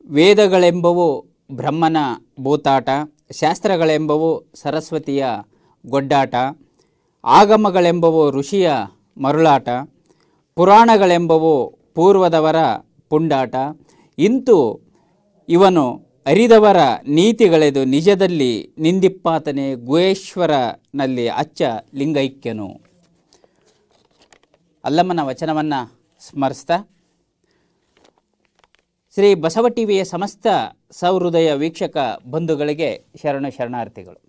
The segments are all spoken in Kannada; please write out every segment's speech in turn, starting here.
ವೇದಗಳೆಂಬವು ಬ್ರಹ್ಮನ ಭೂತಾಟ, ಶಾಸ್ತ್ರಗಳೆಂಬವು ಸರಸ್ವತಿಯ ಗೊಡ್ಡಾಟ, ಆಗಮಗಳೆಂಬವು ಋಷಿಯ ಮರುಳಾಟ, ಪುರಾಣಗಳೆಂಬವು ಪೂರ್ವದವರ ಪುಂಡಾಟ. ಇಂತು ಇವನು ಅರಿದವರ ನೀತಿಗಳೆದು ನಿಜದಲ್ಲಿ ನಿಂದಿಪ್ಪಾತನೇ ಗುಹೇಶ್ವರನಲ್ಲಿ ಅಚ್ಚ ಲಿಂಗೈಕ್ಯನು. ಅಲ್ಲಮ್ಮನ ವಚನವನ್ನು ಸ್ಮರಿಸ್ತಾ ಶ್ರೀ ಬಸವ ಟಿವಿಯ ಸಮಸ್ತ ಸಹೃದಯ ವೀಕ್ಷಕ ಬಂಧುಗಳಿಗೆ ಶರಣಾರ್ಥಿಗಳು.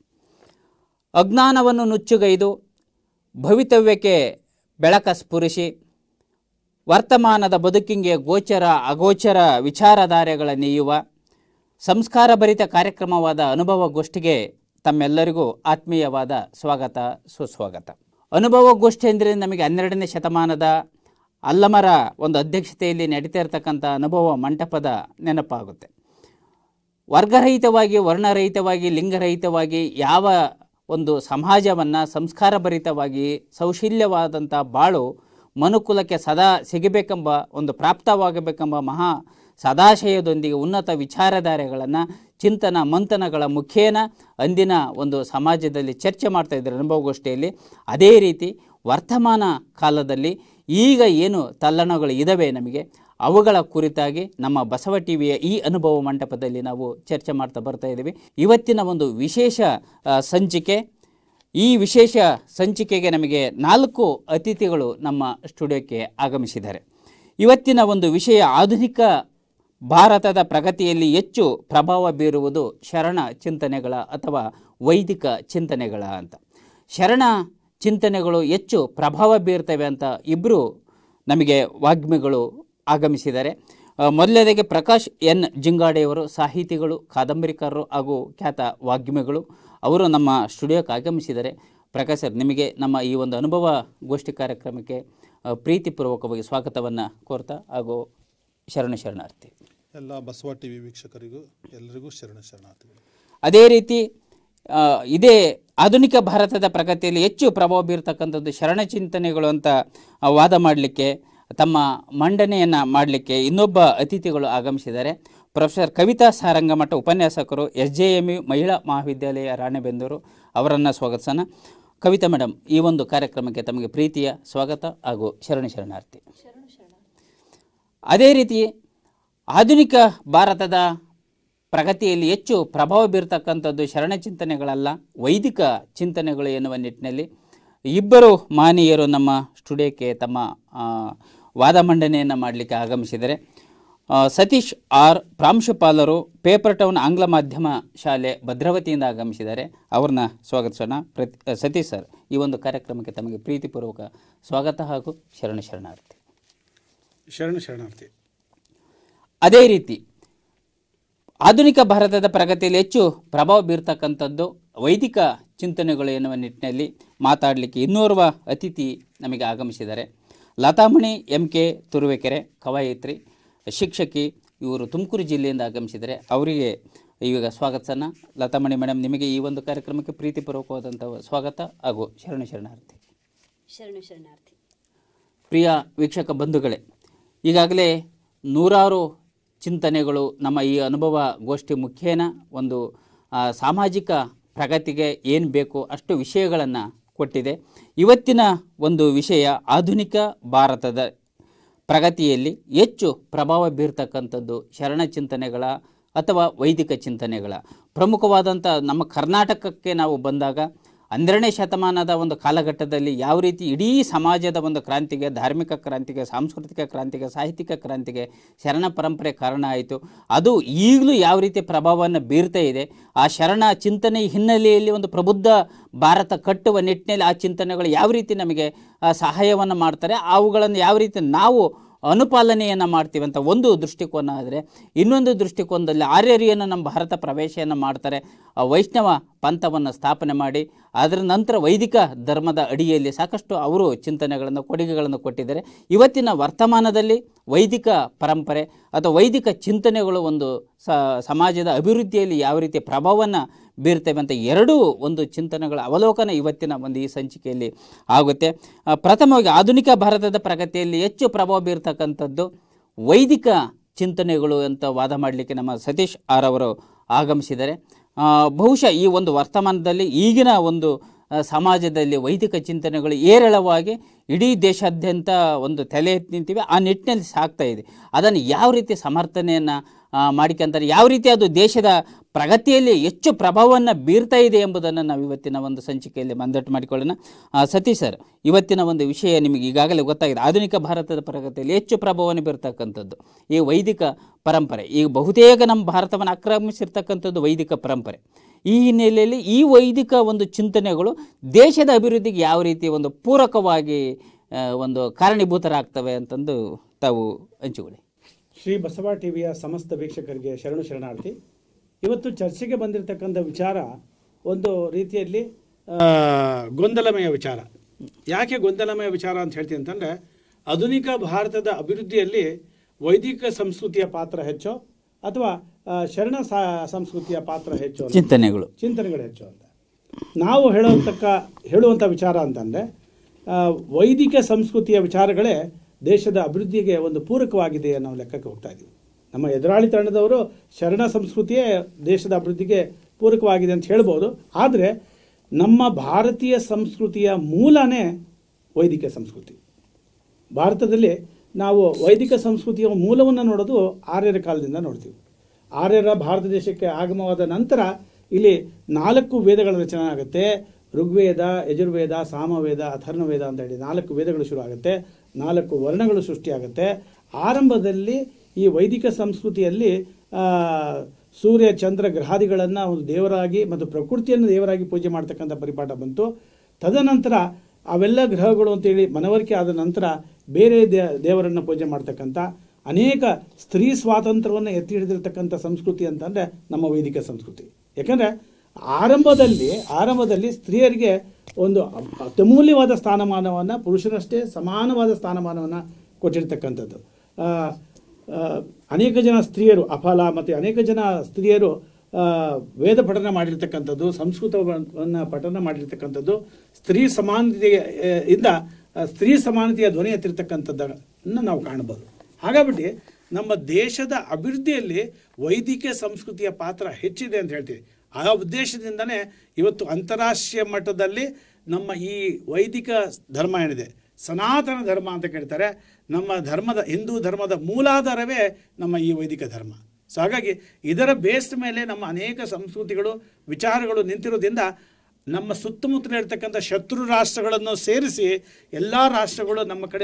ಅಜ್ಞಾನವನ್ನು ನುಚ್ಚುಗೈದು ಭವಿತವ್ಯಕ್ಕೆ ಬೆಳಕ ಸ್ಫುರಿಸಿ ವರ್ತಮಾನದ ಬದುಕಿಗೆ ಗೋಚರ ಅಗೋಚರ ವಿಚಾರಧಾರೆಗಳ ನೇಯುವ ಸಂಸ್ಕಾರಭರಿತ ಕಾರ್ಯಕ್ರಮವಾದ ಅನುಭವಗೋಷ್ಠಿಗೆ ತಮ್ಮೆಲ್ಲರಿಗೂ ಆತ್ಮೀಯವಾದ ಸ್ವಾಗತ ಸುಸ್ವಾಗತ. ಅನುಭವಗೋಷ್ಠಿ ಅಂದರೆ ನಮಗೆ 12ನೇ ಶತಮಾನದ ಅಲ್ಲಮರ ಒಂದು ಅಧ್ಯಕ್ಷತೆಯಲ್ಲಿ ನಡೀತಾ ಇರತಕ್ಕಂಥ ಅನುಭವ ಮಂಟಪದ ನೆನಪಾಗುತ್ತೆ. ವರ್ಗರಹಿತವಾಗಿ, ವರ್ಣರಹಿತವಾಗಿ, ಲಿಂಗರಹಿತವಾಗಿ ಯಾವ ಒಂದು ಸಮಾಜವನ್ನು ಸಂಸ್ಕಾರಭರಿತವಾಗಿ ಸೌಶಲ್ಯವಾದಂಥ ಬಾಳು ಮನುಕುಲಕ್ಕೆ ಸದಾ ಸಿಗಬೇಕೆಂಬ ಒಂದು ಪ್ರಾಪ್ತವಾಗಬೇಕೆಂಬ ಮಹಾ ಸದಾಶಯದೊಂದಿಗೆ ಉನ್ನತ ವಿಚಾರಧಾರೆಗಳನ್ನು ಚಿಂತನ ಮಂಥನಗಳ ಮುಖೇನ ಅಂದಿನ ಒಂದು ಸಮಾಜದಲ್ಲಿ ಚರ್ಚೆ ಮಾಡ್ತಾಯಿದ್ದಾರೆ ಅನುಭವಗೋಷ್ಠಿಯಲ್ಲಿ. ಅದೇ ರೀತಿ ವರ್ತಮಾನ ಕಾಲದಲ್ಲಿ ಈಗ ಏನು ತಲ್ಲಣಗಳು ಇದ್ದಾವೆ ನಮಗೆ, ಅವುಗಳ ಕುರಿತಾಗಿ ನಮ್ಮ ಬಸವ ಟಿವಿಯ ಈ ಅನುಭವ ಮಂಟಪದಲ್ಲಿ ನಾವು ಚರ್ಚೆ ಮಾಡ್ತಾ ಬರ್ತಾ ಇದ್ದೀವಿ. ಇವತ್ತಿನ ಒಂದು ವಿಶೇಷ ಸಂಚಿಕೆ. ಈ ವಿಶೇಷ ಸಂಚಿಕೆಗೆ ನಮಗೆ 4 ಅತಿಥಿಗಳು ನಮ್ಮ ಸ್ಟುಡಿಯೋಕ್ಕೆ ಆಗಮಿಸಿದ್ದಾರೆ. ಇವತ್ತಿನ ಒಂದು ವಿಷಯ ಆಧುನಿಕ ಭಾರತದ ಪ್ರಗತಿಯಲ್ಲಿ ಹೆಚ್ಚು ಪ್ರಭಾವ ಬೀರುವುದು ಶರಣ ಚಿಂತನೆಗಳ ಅಥವಾ ವೈದಿಕ ಚಿಂತನೆಗಳ ಅಂತ. ಶರಣ ಚಿಂತನೆಗಳು ಹೆಚ್ಚು ಪ್ರಭಾವ ಬೀರ್ತವೆ ಅಂತ ಇಬ್ಬರು ನಮಗೆ ವಾಗ್ಮಿಗಳು ಆಗಮಿಸಿದ್ದಾರೆ. ಮೊದಲನೇದಾಗಿ ಪ್ರಕಾಶ್ ಎನ್ ಜಿಂಗಾಡೆಯವರು ಸಾಹಿತಿಗಳು, ಕಾದಂಬರಿಕಾರರು ಹಾಗೂ ಖ್ಯಾತ ವಾಗ್ಮಿಗಳು. ಅವರು ನಮ್ಮ ಸ್ಟುಡಿಯೋಕ್ಕೆ ಆಗಮಿಸಿದ್ದಾರೆ. ಪ್ರಕಾಶ್ ಸರ್, ನಿಮಗೆ ನಮ್ಮ ಈ ಒಂದು ಅನುಭವ ಗೋಷ್ಠಿ ಕಾರ್ಯಕ್ರಮಕ್ಕೆ ಪ್ರೀತಿಪೂರ್ವಕವಾಗಿ ಸ್ವಾಗತವನ್ನು ಕೋರ್ತಾ ಹಾಗೂ ಶರಣಾರ್ಥಿ. ಎಲ್ಲ ಬಸವ ಟಿವಿ ವೀಕ್ಷಕರಿಗೂ ಎಲ್ಲರಿಗೂ ಶರಣಾರ್ಥಿಗಳು. ಅದೇ ರೀತಿ ಇದೇ ಆಧುನಿಕ ಭಾರತದ ಪ್ರಗತಿಯಲ್ಲಿ ಹೆಚ್ಚು ಪ್ರಭಾವ ಬೀರ್ತಕ್ಕಂಥದ್ದು ಶರಣ ಚಿಂತನೆಗಳು ಅಂತ ವಾದ ಮಾಡಲಿಕ್ಕೆ, ತಮ್ಮ ಮಂಡನೆಯನ್ನು ಮಾಡಲಿಕ್ಕೆ ಇನ್ನೊಬ್ಬ ಅತಿಥಿಗಳು ಆಗಮಿಸಿದ್ದಾರೆ. ಪ್ರೊಫೆಸರ್ ಕವಿತಾ ಸಾರಂಗಮಠ, ಉಪನ್ಯಾಸಕರು, SJMU ಮಹಿಳಾ ಮಹಾವಿದ್ಯಾಲಯ ರಾಣೆಬೆನ್ನೂರು. ಅವರನ್ನು ಸ್ವಾಗತಿಸೋಣ. ಕವಿತಾ ಮೇಡಮ್, ಈ ಒಂದು ಕಾರ್ಯಕ್ರಮಕ್ಕೆ ತಮಗೆ ಪ್ರೀತಿಯ ಸ್ವಾಗತ ಹಾಗೂ ಶರಣಾರ್ಥಿ. ಅದೇ ರೀತಿ ಆಧುನಿಕ ಭಾರತದ ಪ್ರಗತಿಯಲ್ಲಿ ಹೆಚ್ಚು ಪ್ರಭಾವ ಬೀರ್ತಕ್ಕಂಥದ್ದು ಶರಣ ಚಿಂತನೆಗಳಲ್ಲ, ವೈದಿಕ ಚಿಂತನೆಗಳು ಎನ್ನುವ ನಿಟ್ಟಿನಲ್ಲಿ ಇಬ್ಬರು ಮಾನೀಯರು ನಮ್ಮ ಸ್ಟುಡಿಯೋಕ್ಕೆ ತಮ್ಮ ವಾದ ಮಂಡನೆಯನ್ನು ಮಾಡಲಿಕ್ಕೆ ಆಗಮಿಸಿದ್ದಾರೆ. ಸತೀಶ್ ಆರ್, ಪ್ರಾಂಶುಪಾಲರು, ಪೇಪರ್ ಟೌನ್ ಆಂಗ್ಲ ಮಾಧ್ಯಮ ಶಾಲೆ ಭದ್ರಾವತಿಯಿಂದ ಆಗಮಿಸಿದ್ದಾರೆ. ಅವ್ರನ್ನ ಸ್ವಾಗತಿಸೋಣ. ಸತೀಶ್ ಸರ್, ಈ ಒಂದು ಕಾರ್ಯಕ್ರಮಕ್ಕೆ ತಮಗೆ ಪ್ರೀತಿಪೂರ್ವಕ ಸ್ವಾಗತ ಹಾಗೂ ಶರಣಾರ್ಥಿ. ಅದೇ ರೀತಿ ಆಧುನಿಕ ಭಾರತದ ಪ್ರಗತಿಯಲ್ಲಿ ಹೆಚ್ಚು ಪ್ರಭಾವ ಬೀರ್ತಕ್ಕಂಥದ್ದು ವೈದಿಕ ಚಿಂತನೆಗಳು ಎನ್ನುವ ನಿಟ್ಟಿನಲ್ಲಿ ಮಾತಾಡಲಿಕ್ಕೆ ಇನ್ನೋರ್ವ ಅತಿಥಿ ನಮಗೆ ಆಗಮಿಸಿದ್ದಾರೆ. ಲತಾಮಣಿ MK ತುರುವೇಕೆರೆ, ಕವಯಿತ್ರಿ, ಶಿಕ್ಷಕಿ. ಇವರು ತುಮಕೂರು ಜಿಲ್ಲೆಯಿಂದ ಆಗಮಿಸಿದ್ದಾರೆ. ಅವರಿಗೆ ಈಗ ಸ್ವಾಗತಿಸೋಣ. ಲತಾಮಣಿ ಮೇಡಮ್, ನಿಮಗೆ ಈ ಒಂದು ಕಾರ್ಯಕ್ರಮಕ್ಕೆ ಪ್ರೀತಿಪೂರ್ವಕವಾದಂಥ ಸ್ವಾಗತ ಹಾಗೂ ಶರಣಾರ್ಥಿ. ಪ್ರಿಯ ವೀಕ್ಷಕ ಬಂಧುಗಳೇ, ಈಗಾಗಲೇ ನೂರಾರು ಚಿಂತನೆಗಳು ನಮ್ಮ ಈ ಅನುಭವ ಗೋಷ್ಠಿ ಮುಖೇನ ಒಂದು ಸಾಮಾಜಿಕ ಪ್ರಗತಿಗೆ ಏನು ಬೇಕು ಅಷ್ಟು ವಿಷಯಗಳನ್ನು ಕೊಟ್ಟಿದೆ. ಇವತ್ತಿನ ಒಂದು ವಿಷಯ ಆಧುನಿಕ ಭಾರತದ ಪ್ರಗತಿಯಲ್ಲಿ ಹೆಚ್ಚು ಪ್ರಭಾವ ಬೀರ್ತಕ್ಕಂಥದ್ದು ಶರಣ ಚಿಂತನೆಗಳ ಅಥವಾ ವೈದಿಕ ಚಿಂತನೆಗಳ. ಪ್ರಮುಖವಾದಂಥ ನಮ್ಮ ಕರ್ನಾಟಕಕ್ಕೆ ನಾವು ಬಂದಾಗ 12ನೇ ಶತಮಾನದ ಒಂದು ಕಾಲಘಟ್ಟದಲ್ಲಿ ಯಾವ ರೀತಿ ಇಡೀ ಸಮಾಜದ ಒಂದು ಕ್ರಾಂತಿಗೆ, ಧಾರ್ಮಿಕ ಕ್ರಾಂತಿಗೆ, ಸಾಂಸ್ಕೃತಿಕ ಕ್ರಾಂತಿಗೆ, ಸಾಹಿತ್ಯಿಕ ಕ್ರಾಂತಿಗೆ ಶರಣ ಪರಂಪರೆ ಕಾರಣ ಆಯಿತು. ಅದು ಈಗಲೂ ಯಾವ ರೀತಿ ಪ್ರಭಾವವನ್ನು ಬೀರ್ತಾ ಇದೆ. ಆ ಶರಣ ಚಿಂತನೆ ಹಿನ್ನೆಲೆಯಲ್ಲಿ ಒಂದು ಪ್ರಬುದ್ಧ ಭಾರತ ಕಟ್ಟುವ ನಿಟ್ಟಿನಲ್ಲಿ ಆ ಚಿಂತನೆಗಳು ಯಾವ ರೀತಿ ನಮಗೆ ಸಹಾಯವನ್ನು ಮಾಡ್ತಾರೆ, ಅವುಗಳನ್ನು ಯಾವ ರೀತಿ ನಾವು ಅನುಪಾಲನೆಯನ್ನು ಮಾಡ್ತೀವಿ ಅಂತ ಒಂದು ದೃಷ್ಟಿಕೋನ ಆದರೆ, ಇನ್ನೊಂದು ದೃಷ್ಟಿಕೋನದಲ್ಲಿ ಆರ್ಯರಿಯನ್ನು ನಮ್ಮ ಭಾರತ ಪ್ರವೇಶವನ್ನು ಮಾಡ್ತಾರೆ. ವೈಷ್ಣವ ಪಂಥವನ್ನು ಸ್ಥಾಪನೆ ಮಾಡಿ ಅದರ ನಂತರ ವೈದಿಕ ಧರ್ಮದ ಅಡಿಯಲ್ಲಿ ಸಾಕಷ್ಟು ಅವರು ಚಿಂತನೆಗಳನ್ನು, ಕೊಡುಗೆಗಳನ್ನು ಕೊಟ್ಟಿದ್ದಾರೆ. ಇವತ್ತಿನ ವರ್ತಮಾನದಲ್ಲಿ ವೈದಿಕ ಪರಂಪರೆ ಅಥವಾ ವೈದಿಕ ಚಿಂತನೆಗಳು ಒಂದು ಸಮಾಜದ ಅಭಿವೃದ್ಧಿಯಲ್ಲಿ ಯಾವ ರೀತಿ ಪ್ರಭಾವವನ್ನು ಬೀರ್ತವೆ ಅಂತ ಎರಡೂ ಒಂದು ಚಿಂತನೆಗಳ ಅವಲೋಕನ ಇವತ್ತಿನ ಒಂದು ಈ ಸಂಚಿಕೆಯಲ್ಲಿ ಆಗುತ್ತೆ. ಪ್ರಥಮವಾಗಿ ಆಧುನಿಕ ಭಾರತದ ಪ್ರಗತಿಯಲ್ಲಿ ಹೆಚ್ಚು ಪ್ರಭಾವ ಬೀರ್ತಕ್ಕಂಥದ್ದು ವೈದಿಕ ಚಿಂತನೆಗಳು ಅಂತ ವಾದ ಮಾಡಲಿಕ್ಕೆ ನಮ್ಮ ಸತೀಶ್ ಆರ್ ಅವರು ಆಗಮಿಸಿದ್ದಾರೆ. ಬಹುಶಃ ಈ ಒಂದು ವರ್ತಮಾನದಲ್ಲಿ ಈಗಿನ ಒಂದು ಸಮಾಜದಲ್ಲಿ ವೈದಿಕ ಚಿಂತನೆಗಳು ಏರಳವಾಗಿ ಇಡೀ ದೇಶಾದ್ಯಂತ ಒಂದು ತಲೆ ಎತ್ತಿ ನಿಂತಿವೆ, ಆ ನಿಟ್ಟಿನಲ್ಲಿ ಸಾಗ್ತಾ ಇದೆ. ಅದನ್ನು ಯಾವ ರೀತಿ ಸಮರ್ಥನೆಯನ್ನು ಮಾಡಿಕೊಂತಾರೆ, ಯಾವ ರೀತಿ ಅದು ದೇಶದ ಪ್ರಗತಿಯಲ್ಲಿ ಹೆಚ್ಚು ಪ್ರಭಾವವನ್ನು ಬೀರ್ತಾ ಇದೆ ಎಂಬುದನ್ನು ನಾವು ಇವತ್ತಿನ ಒಂದು ಸಂಚಿಕೆಯಲ್ಲಿ ಮಂದಟ್ಟು ಮಾಡಿಕೊಳ್ಳೋಣ. ಸತೀಶ್ ಸರ್, ಇವತ್ತಿನ ಒಂದು ವಿಷಯ ನಿಮಗೆ ಈಗಾಗಲೇ ಗೊತ್ತಾಗಿದೆ. ಆಧುನಿಕ ಭಾರತದ ಪ್ರಗತಿಯಲ್ಲಿ ಹೆಚ್ಚು ಪ್ರಭಾವವನ್ನು ಬೀರ್ತಕ್ಕಂಥದ್ದು ಈ ವೈದಿಕ ಪರಂಪರೆ. ಈಗ ಬಹುತೇಕ ನಮ್ಮ ಭಾರತವನ್ನು ಆಕ್ರಮಿಸಿರ್ತಕ್ಕಂಥದ್ದು ವೈದಿಕ ಪರಂಪರೆ. ಈ ಹಿನ್ನೆಲೆಯಲ್ಲಿ ಈ ವೈದಿಕ ಒಂದು ಚಿಂತನೆಗಳು ದೇಶದ ಅಭಿವೃದ್ಧಿಗೆ ಯಾವ ರೀತಿ ಒಂದು ಪೂರಕವಾಗಿ ಒಂದು ಕಾರಣೀಭೂತರಾಗ್ತವೆ ಅಂತಂದು ತಾವು ಹಂಚಿಕೊಳ್ಳಿ. ಶ್ರೀ ಬಸವ ಟಿವಿಯ ಸಮಸ್ತ ವೀಕ್ಷಕರಿಗೆ ಶರಣಾರ್ಥಿ. ಇವತ್ತು ಚರ್ಚೆಗೆ ಬಂದಿರತಕ್ಕಂಥ ವಿಚಾರ ಒಂದು ರೀತಿಯಲ್ಲಿ ಗೊಂದಲಮಯ ವಿಚಾರ. ಯಾಕೆ ಗೊಂದಲಮಯ ವಿಚಾರ ಅಂತ ಹೇಳ್ತೀನಿ ಅಂತಂದರೆ, ಆಧುನಿಕ ಭಾರತದ ಅಭಿವೃದ್ಧಿಯಲ್ಲಿ ವೈದಿಕ ಸಂಸ್ಕೃತಿಯ ಪಾತ್ರ ಹೆಚ್ಚೋ ಅಥವಾ ಶರಣ ಸಂಸ್ಕೃತಿಯ ಪಾತ್ರ ಹೆಚ್ಚು, ಚಿಂತನೆಗಳು ಹೆಚ್ಚು ಅಂತ ನಾವು ಹೇಳುವಂಥ ವಿಚಾರ ಅಂತಂದರೆ, ವೈದಿಕ ಸಂಸ್ಕೃತಿಯ ವಿಚಾರಗಳೇ ದೇಶದ ಅಭಿವೃದ್ಧಿಗೆ ಒಂದು ಪೂರಕವಾಗಿದೆ ಅನ್ನೋ ಲೆಕ್ಕಕ್ಕೆ ಹೋಗ್ತಾ ಇದ್ದೀವಿ. ನಮ್ಮ ಎದುರಾಳಿ ತಂಡದವರು ಶರಣ ಸಂಸ್ಕೃತಿಯೇ ದೇಶದ ಅಭಿವೃದ್ಧಿಗೆ ಪೂರಕವಾಗಿದೆ ಅಂತ ಹೇಳ್ಬೋದು. ಆದರೆ ನಮ್ಮ ಭಾರತೀಯ ಸಂಸ್ಕೃತಿಯ ಮೂಲನೇ ವೈದಿಕ ಸಂಸ್ಕೃತಿ. ಭಾರತದಲ್ಲಿ ನಾವು ವೈದಿಕ ಸಂಸ್ಕೃತಿಯ ಮೂಲವನ್ನು ನೋಡೋದು ಆರ್ಯರ ಕಾಲದಿಂದ ನೋಡ್ತೀವಿ. ಆರ್ಯರ ಭಾರತ ದೇಶಕ್ಕೆ ಆಗಮವಾದ ನಂತರ ಇಲ್ಲಿ 4 ವೇದಗಳ ರಚನೆ ಆಗುತ್ತೆ. ಋಗ್ವೇದ, ಯಜುರ್ವೇದ, ಸಾಮವೇದ, ಅಥರ್ವವೇದ ಅಂತ ಹೇಳಿ 4 ವೇದಗಳು ಶುರು ಆಗುತ್ತೆ. 4 ವರ್ಣಗಳು ಸೃಷ್ಟಿಯಾಗುತ್ತೆ. ಆರಂಭದಲ್ಲಿ ಈ ವೈದಿಕ ಸಂಸ್ಕೃತಿಯಲ್ಲಿ ಸೂರ್ಯ, ಚಂದ್ರ, ಗ್ರಹಾದಿಗಳನ್ನು ಒಂದು ದೇವರಾಗಿ ಮತ್ತು ಪ್ರಕೃತಿಯನ್ನು ದೇವರಾಗಿ ಪೂಜೆ ಮಾಡ್ತಕ್ಕಂಥ ಪರಿಪಾಠ ಬಂತು. ತದನಂತರ ಅವೆಲ್ಲ ಗ್ರಹಗಳು ಅಂತೇಳಿ ಮನವರಿಕೆ ಆದ ನಂತರ ಬೇರೆ ದೇವರನ್ನು ಪೂಜೆ ಮಾಡ್ತಕ್ಕಂಥ ಅನೇಕ ಸ್ತ್ರೀ ಸ್ವಾತಂತ್ರ್ಯವನ್ನು ಎತ್ತಿ ಹಿಡಿದಿರ್ತಕ್ಕಂಥ ಸಂಸ್ಕೃತಿ ಅಂತಂದರೆ ನಮ್ಮ ವೈದಿಕ ಸಂಸ್ಕೃತಿ. ಯಾಕಂದರೆ ಆರಂಭದಲ್ಲಿ ಸ್ತ್ರೀಯರಿಗೆ ಒಂದು ಅತ್ಯಮೂಲ್ಯವಾದ ಸ್ಥಾನಮಾನವನ್ನು, ಪುರುಷರಷ್ಟೇ ಸಮಾನವಾದ ಸ್ಥಾನಮಾನವನ್ನು ಕೊಟ್ಟಿರ್ತಕ್ಕಂಥದ್ದು. ಅನೇಕ ಜನ ಸ್ತ್ರೀಯರು ಅಫಲ ಮತ್ತು ಅನೇಕ ಜನ ಸ್ತ್ರೀಯರು ವೇದ ಪಠನ ಮಾಡಿರ್ತಕ್ಕಂಥದ್ದು, ಸಂಸ್ಕೃತವನ್ನು ಪಠನ ಮಾಡಿರ್ತಕ್ಕಂಥದ್ದು, ಸ್ತ್ರೀ ಸಮಾನತೆಯ ಧ್ವನಿ ಎತ್ತಿರ್ತಕ್ಕಂಥದ್ದನ್ನು ನಾವು ಕಾಣಬಹುದು. ಹಾಗಾಗ್ಬಿಟ್ಟು ನಮ್ಮ ದೇಶದ ಅಭಿವೃದ್ಧಿಯಲ್ಲಿ ವೈದಿಕ ಸಂಸ್ಕೃತಿಯ ಪಾತ್ರ ಹೆಚ್ಚಿದೆ ಅಂತ ಹೇಳ್ತೀವಿ. ಆ ಉದ್ದೇಶದಿಂದನೇ ಇವತ್ತು ಅಂತಾರಾಷ್ಟ್ರೀಯ ಮಟ್ಟದಲ್ಲಿ ನಮ್ಮ ಈ ವೈದಿಕ ಧರ್ಮ ಏನಿದೆ, ಸನಾತನ ಧರ್ಮ ಅಂತ ಕೇಳ್ತಾರೆ. ನಮ್ಮ ಧರ್ಮದ, ಹಿಂದೂ ಧರ್ಮದ ಮೂಲಾಧಾರವೇ ನಮ್ಮ ಈ ವೈದಿಕ ಧರ್ಮ. ಸೊ ಹಾಗಾಗಿ ಇದರ ಬೇಸ್ ಮೇಲೆ ನಮ್ಮ ಅನೇಕ ಸಂಸ್ಕೃತಿಗಳು, ವಿಚಾರಗಳು ನಿಂತಿರೋದ್ರಿಂದ ನಮ್ಮ ಸುತ್ತಮುತ್ತಲ ಇರ್ತಕ್ಕಂಥ ಶತ್ರು ರಾಷ್ಟ್ರಗಳನ್ನು ಸೇರಿಸಿ ಎಲ್ಲ ರಾಷ್ಟ್ರಗಳು ನಮ್ಮ ಕಡೆ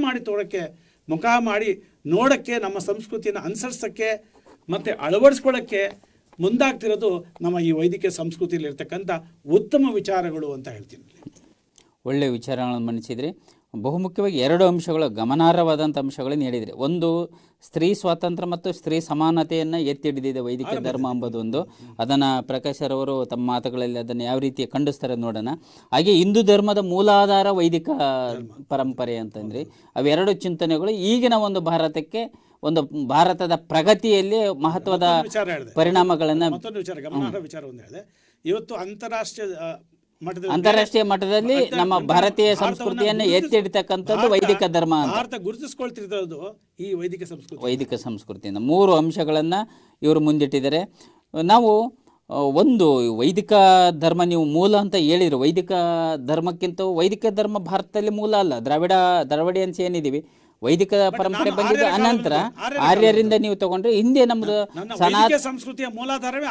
ಮುಖ ಮಾಡಿ ನೋಡೋಕ್ಕೆ, ನಮ್ಮ ಸಂಸ್ಕೃತಿಯನ್ನು ಅನುಸರಿಸೋಕ್ಕೆ ಮತ್ತು ಅಳವಡಿಸ್ಕೊಳ್ಳೋಕ್ಕೆ ಮುಂದಾಗ್ತಿರೋದು ನಮ್ಮ ಈ ವೈದಿಕ ಸಂಸ್ಕೃತಿಯಲ್ಲಿ ಇರ್ತಕ್ಕಂಥ ಉತ್ತಮ ವಿಚಾರಗಳು ಅಂತ ಹೇಳ್ತೀನಿ. ಒಳ್ಳೆಯ ವಿಚಾರಗಳನ್ನು ಮಂಡಿಸಿದರೆ ಬಹುಮುಖ್ಯವಾಗಿ 2 ಅಂಶಗಳು, ಗಮನಾರ್ಹವಾದಂಥ ಅಂಶಗಳನ್ನು ಹೇಳಿದರೆ, ಒಂದು ಸ್ತ್ರೀ ಸ್ವಾತಂತ್ರ್ಯ ಮತ್ತು ಸ್ತ್ರೀ ಸಮಾನತೆಯನ್ನು ಎತ್ತಿ ಹಿಡಿದಿದೆ ವೈದಿಕ ಧರ್ಮ ಎಂಬುದೊಂದು. ಅದನ್ನು ಪ್ರಕಾಶ್ ಅವರು ತಮ್ಮ ಮಾತುಗಳಲ್ಲಿ ಅದನ್ನು ಯಾವ ರೀತಿ ಖಂಡಿಸ್ತಾರೆ ನೋಡೋಣ. ಹಾಗೆ ಹಿಂದೂ ಧರ್ಮದ ಮೂಲಾಧಾರ ವೈದಿಕ ಪರಂಪರೆ ಅಂತಂದರೆ ಅವೆರಡು ಚಿಂತನೆಗಳು ಈಗಿನ ಒಂದು ಭಾರತಕ್ಕೆ, ಒಂದು ಭಾರತದ ಪ್ರಗತಿಯಲ್ಲಿ ಮಹತ್ವದ ಪರಿಣಾಮಗಳನ್ನು, ಗಮನಾರ್ಹ ವಿಚಾರ ಒಂದು ಹೇಳಿದೆ. ಇವತ್ತು ಅಂತಾರಾಷ್ಟ್ರೀಯ ಮಟ್ಟದಲ್ಲಿ ನಮ್ಮ ಭಾರತೀಯ ಸಂಸ್ಕೃತಿಯನ್ನು ಎತ್ತಿ ಹಿಡಿತಕ್ಕಂಥದ್ದು ವೈದಿಕ ಧರ್ಮ. ಭಾರತ ಗುರುತಿಸ್ಕೊಳ್ತಿರೋದು ಈ ವೈದಿಕ ಸಂಸ್ಕೃತಿಯಿಂದ 3 ಅಂಶಗಳನ್ನು ಇವರು ಮುಂದಿಟ್ಟಿದ್ದಾರೆ. ನಾವು ಒಂದು ವೈದಿಕ ಧರ್ಮ, ನೀವು ಮೂಲ ಅಂತ ಹೇಳಿದ್ರು, ವೈದಿಕ ಧರ್ಮಕ್ಕಿಂತ ವೈದಿಕ ಧರ್ಮ ಭಾರತದಲ್ಲಿ ಮೂಲ ಅಲ್ಲ. ದ್ರಾವಿಡಿಯನ್ಸ್ ಏನಿದ್ದೀವಿ, ವೈದಿಕ ಪರಂಪರೆ ಬಂದಿದೆ. ಅನಂತರ ಆರ್ಯರಿಂದ ನೀವು ತಗೊಂಡ್ರೆ, ಹಿಂದೆ ನಮ್ದು ಸಂಸ್ಕೃತಿಯ ಮೂಲಾಧಾರವೇ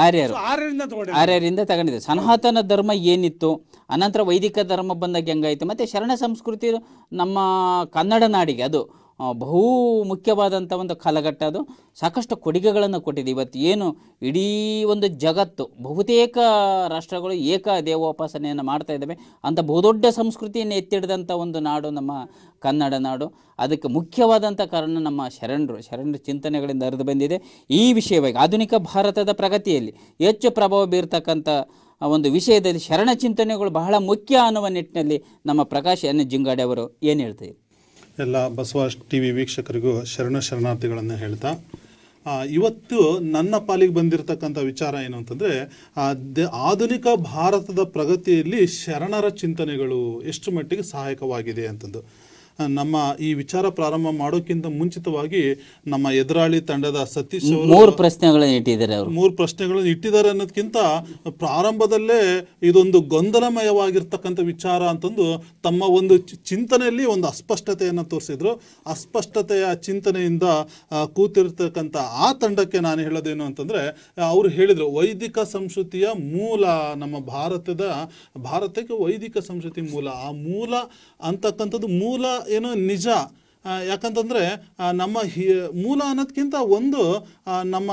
ಆರ್ಯರಿಂದ ತಗೊಂಡಿದೆ. ಸನಾತನ ಧರ್ಮ ಏನಿತ್ತು, ಅನಂತರ ವೈದಿಕ ಧರ್ಮ ಬಂದಾಗ ಹೆಂಗಾಯಿತು, ಮತ್ತು ಶರಣ ಸಂಸ್ಕೃತಿ ನಮ್ಮ ಕನ್ನಡ ನಾಡಿಗೆ ಅದು ಬಹು ಮುಖ್ಯವಾದಂಥ ಒಂದು ಕಾಲಘಟ್ಟ. ಅದು ಸಾಕಷ್ಟು ಕೊಡುಗೆಗಳನ್ನು ಕೊಟ್ಟಿದೆ. ಇವತ್ತು ಏನು ಇಡೀ ಒಂದು ಜಗತ್ತು, ಬಹುತೇಕ ರಾಷ್ಟ್ರಗಳು ಏಕ ದೇವೋಪಾಸನೆಯನ್ನು ಮಾಡ್ತಾ ಇದ್ದಾವೆ. ಅಂಥ ಬಹುದೊಡ್ಡ ಸಂಸ್ಕೃತಿಯನ್ನು ಎತ್ತಿಡಿದಂಥ ಒಂದು ನಾಡು ನಮ್ಮ ಕನ್ನಡ ನಾಡು. ಅದಕ್ಕೆ ಮುಖ್ಯವಾದಂಥ ಕಾರಣ ನಮ್ಮ ಶರಣರು ಚಿಂತನೆಗಳಿಂದ ಹರಿದು ಬಂದಿದೆ. ಈ ವಿಷಯವಾಗಿ ಆಧುನಿಕ ಭಾರತದ ಪ್ರಗತಿಯಲ್ಲಿ ಹೆಚ್ಚು ಪ್ರಭಾವ ಬೀರ್ತಕ್ಕಂಥ ಒಂದು ವಿಷಯದಲ್ಲಿ ಶರಣ ಚಿಂತನೆಗಳು ಬಹಳ ಮುಖ್ಯ ಅನ್ನುವ ನಿಟ್ಟಿನಲ್ಲಿ ನಮ್ಮ ಪ್ರಕಾಶ್ ಎನ್ ಜಿಂಗಾಡೆ ಅವರು ಏನು ಹೇಳ್ತೀವಿ? ಎಲ್ಲ ಬಸವ ಟಿವಿ ವೀಕ್ಷಕರಿಗೂ ಶರಣಾರ್ಥಿಗಳನ್ನು ಹೇಳ್ತಾ, ಇವತ್ತು ನನ್ನ ಪಾಲಿಗೆ ಬಂದಿರತಕ್ಕಂಥ ವಿಚಾರ ಏನು ಅಂತಂದರೆ, ಆಧುನಿಕ ಭಾರತದ ಪ್ರಗತಿಯಲ್ಲಿ ಶರಣರ ಚಿಂತನೆಗಳು ಎಷ್ಟು ಮಟ್ಟಿಗೆ ಸಹಾಯಕವಾಗಿದೆ ಅಂತಂದು. ನಮ್ಮ ಈ ವಿಚಾರ ಪ್ರಾರಂಭ ಮಾಡೋಕ್ಕಿಂತ ಮುಂಚಿತವಾಗಿ ನಮ್ಮ ಎದುರಾಳಿ ತಂಡದ ಸತೀಶ್ ಅವರು 3 ಪ್ರಶ್ನೆಗಳನ್ನು ಇಟ್ಟಿದ್ದಾರೆ. ಅವರು 3 ಪ್ರಶ್ನೆಗಳನ್ನು ಇಟ್ಟಿದ್ದಾರೆ ಅನ್ನೋದಕ್ಕಿಂತ ಪ್ರಾರಂಭದಲ್ಲೇ ಇದೊಂದು ಗೊಂದಲಮಯವಾಗಿರ್ತಕ್ಕಂಥ ವಿಚಾರ ಅಂತಂದು ತಮ್ಮ ಒಂದು ಚಿಂತನೆಯಲ್ಲಿ ಒಂದು ಅಸ್ಪಷ್ಟತೆಯನ್ನು ತೋರಿಸಿದ್ರು. ಅಸ್ಪಷ್ಟತೆಯ ಚಿಂತನೆಯಿಂದ ಕೂತಿರ್ತಕ್ಕಂಥ ಆ ತಂಡಕ್ಕೆ ನಾನು ಹೇಳೋದೇನು ಅಂತಂದ್ರೆ, ಅವರು ಹೇಳಿದ್ರು ವೈದಿಕ ಸಂಸ್ಕೃತಿಯ ಮೂಲ, ನಮ್ಮ ಭಾರತಕ್ಕೆ ವೈದಿಕ ಸಂಸ್ಕೃತಿ ಮೂಲ. ಆ ಮೂಲ ಅಂತಕ್ಕಂಥದ್ದು ಮೂಲ ಏನೋ ನಿಜ. ಯಾಕಂತಂದರೆ ನಮ್ಮ ಮೂಲ ಅನ್ನೋದಕ್ಕಿಂತ ಒಂದು ನಮ್ಮ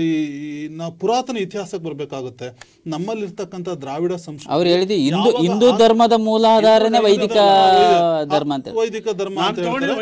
ಪುರಾತನ ಇತಿಹಾಸಕ್ಕೆ ಬರಬೇಕಾಗುತ್ತೆ. ನಮ್ಮಲ್ಲಿರ್ತಕ್ಕಂಥ ದ್ರಾವಿಡ ಸಂಸ್ಕೃತಿ, ಅವ್ರು ಹೇಳಿದ್ದು ಹಿಂದೂ ಧರ್ಮದ ಮೂಲಾಧಾರನೇ ವೈದಿಕ ಧರ್ಮ ಅಂತ, ವೈದಿಕ ಧರ್ಮ ಅಂತ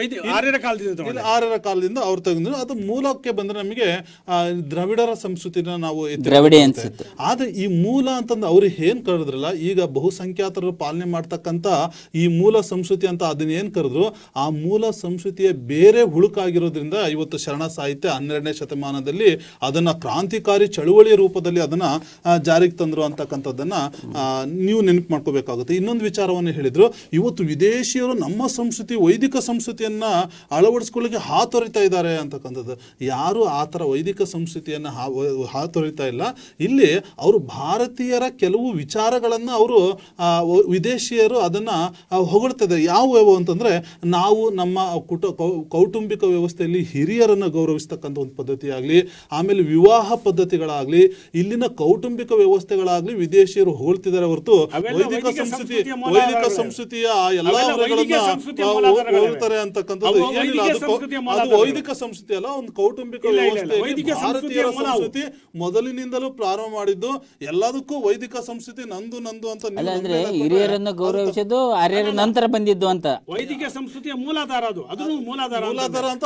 ಆರ್ಯರ ಕಾಲದಿಂದ ಅವ್ರು ತೆಗೆದ್ರು. ಅದು ಮೂಲಕ್ಕೆ ಬಂದ್ರೆ ನಮಗೆ ದ್ರಾವಿಡರ ಸಂಸ್ಕೃತಿನ ನಾವು ಆದ್ರೆ ಈ ಮೂಲ ಅಂತಂದು ಅವ್ರು ಏನ್ ಕರೆದ್ರಲ್ಲ, ಈಗ ಬಹುಸಂಖ್ಯಾತರು ಪಾಲನೆ ಮಾಡ್ತಕ್ಕಂಥ ಈ ಮೂಲ ಸಂಸ್ಕೃತಿ ಅಂತ ಅದನ್ನ ಏನ್ ಕರೆದ್ರು, ಆ ಮೂಲ ಸಂಸ್ಕೃತಿಯ ಬೇರೆ ಹುಳುಕಾಗಿರೋದ್ರಿಂದ ಇವತ್ತು ಶರಣ ಸಾಹಿತ್ಯ 12ನೇ ಶತಮಾನದಲ್ಲಿ ಅದನ್ನ ಕ್ರಾಂತಿಕಾರಿ ಚಳುವಳಿಯ ರೂಪದಲ್ಲಿ ಅದನ್ನ ಜಾರಿಗೆ ತಂದ್ರು ಅಂತಕ್ಕಂಥದ್ದನ್ನ ನೀವು ನೆನಪು ಮಾಡ್ಕೋಬೇಕಾಗುತ್ತೆ. ಇನ್ನೊಂದು ವಿಚಾರವನ್ನು ಹೇಳಿದ್ರು, ಇವತ್ತು ವಿದೇಶಿಯರು ನಮ್ಮ ಸಂಸ್ಕೃತಿ ವೈದಿಕ ಸಂಸ್ಕೃತಿಯನ್ನ ಅಳವಡಿಸ್ಕೊಳ್ಳಿಕ್ಕೆ ಹಾತೊರಿತಾ ಇದ್ದಾರೆ ಅಂತಕ್ಕಂಥದ್ದು. ಯಾರು ಆ ಥರ ವೈದಿಕ ಸಂಸ್ಕೃತಿಯನ್ನ ಹಾತೊರಿತಾ ಇಲ್ಲ. ಇಲ್ಲಿ ಅವರು ಭಾರತೀಯರ ಕೆಲವು ವಿಚಾರಗಳನ್ನ ಅವರು ವಿದೇಶಿಯರು ಅದನ್ನ ಹೊಗಳ್ತಿದ್ದಾರೆ. ಯಾವುವು ಅಂತಂದ್ರೆ, ನಾವು ನಮ್ಮ ಕೌಟುಂಬಿಕ ವ್ಯವಸ್ಥೆಯಲ್ಲಿ ಹಿರಿಯರನ್ನು ಗೌರವಿಸ್ತಕ್ಕಂಥ ಒಂದು ಪದ್ಧತಿ ಆಗಲಿ, ಆಮೇಲೆ ವಿವಾಹ ಪದ್ಧತಿಗಳಾಗ್ಲಿ, ಇಲ್ಲಿನ ಕೌಟುಂಬಿಕ ವ್ಯವಸ್ಥೆಗಳಾಗ್ಲಿ ವಿದೇಶಿಯರು ಹೊಗಳ್ತಿದ್ದಾರೆ ಹೊರತು ವೈದಿಕ ಸಂಸ್ಕೃತಿಯ ಎಲ್ಲಾ ಹೋಗ್ತಾರೆ ಅಂತಕ್ಕಂಥದ್ದು ಏನಿಲ್ಲ. ಅದು ವೈದಿಕ ಸಂಸ್ಕೃತಿ ಅಲ್ಲ, ಒಂದು ಕೌಟುಂಬಿಕ ವ್ಯವಸ್ಥೆಯಲ್ಲಿ ಭಾರತೀಯರ ಸಂಸ್ಕೃತಿ ಮೊದಲಿನಿಂದಲೂ ಪ್ರಾರಂಭ ಮಾಡಿದ್ದು. ಎಲ್ಲದಕ್ಕೂ ವೈದಿಕ ಸಂಸ್ಕೃತಿ ನಂದು ಅಂತ ಅಂದ್ರೆ ಹಿರಿಯರನ್ನು ಗೌರವಿಸೋದು ಆರ್ಯರ ನಂತರ ಬಂದಿದ್ದು ಅಂತ. ವೈದಿಕ ಸಂಸ್ಕೃತಿಯ ಮೂಲಾಧಾರ ಮೂಲಾಧಾರ ಅಂತ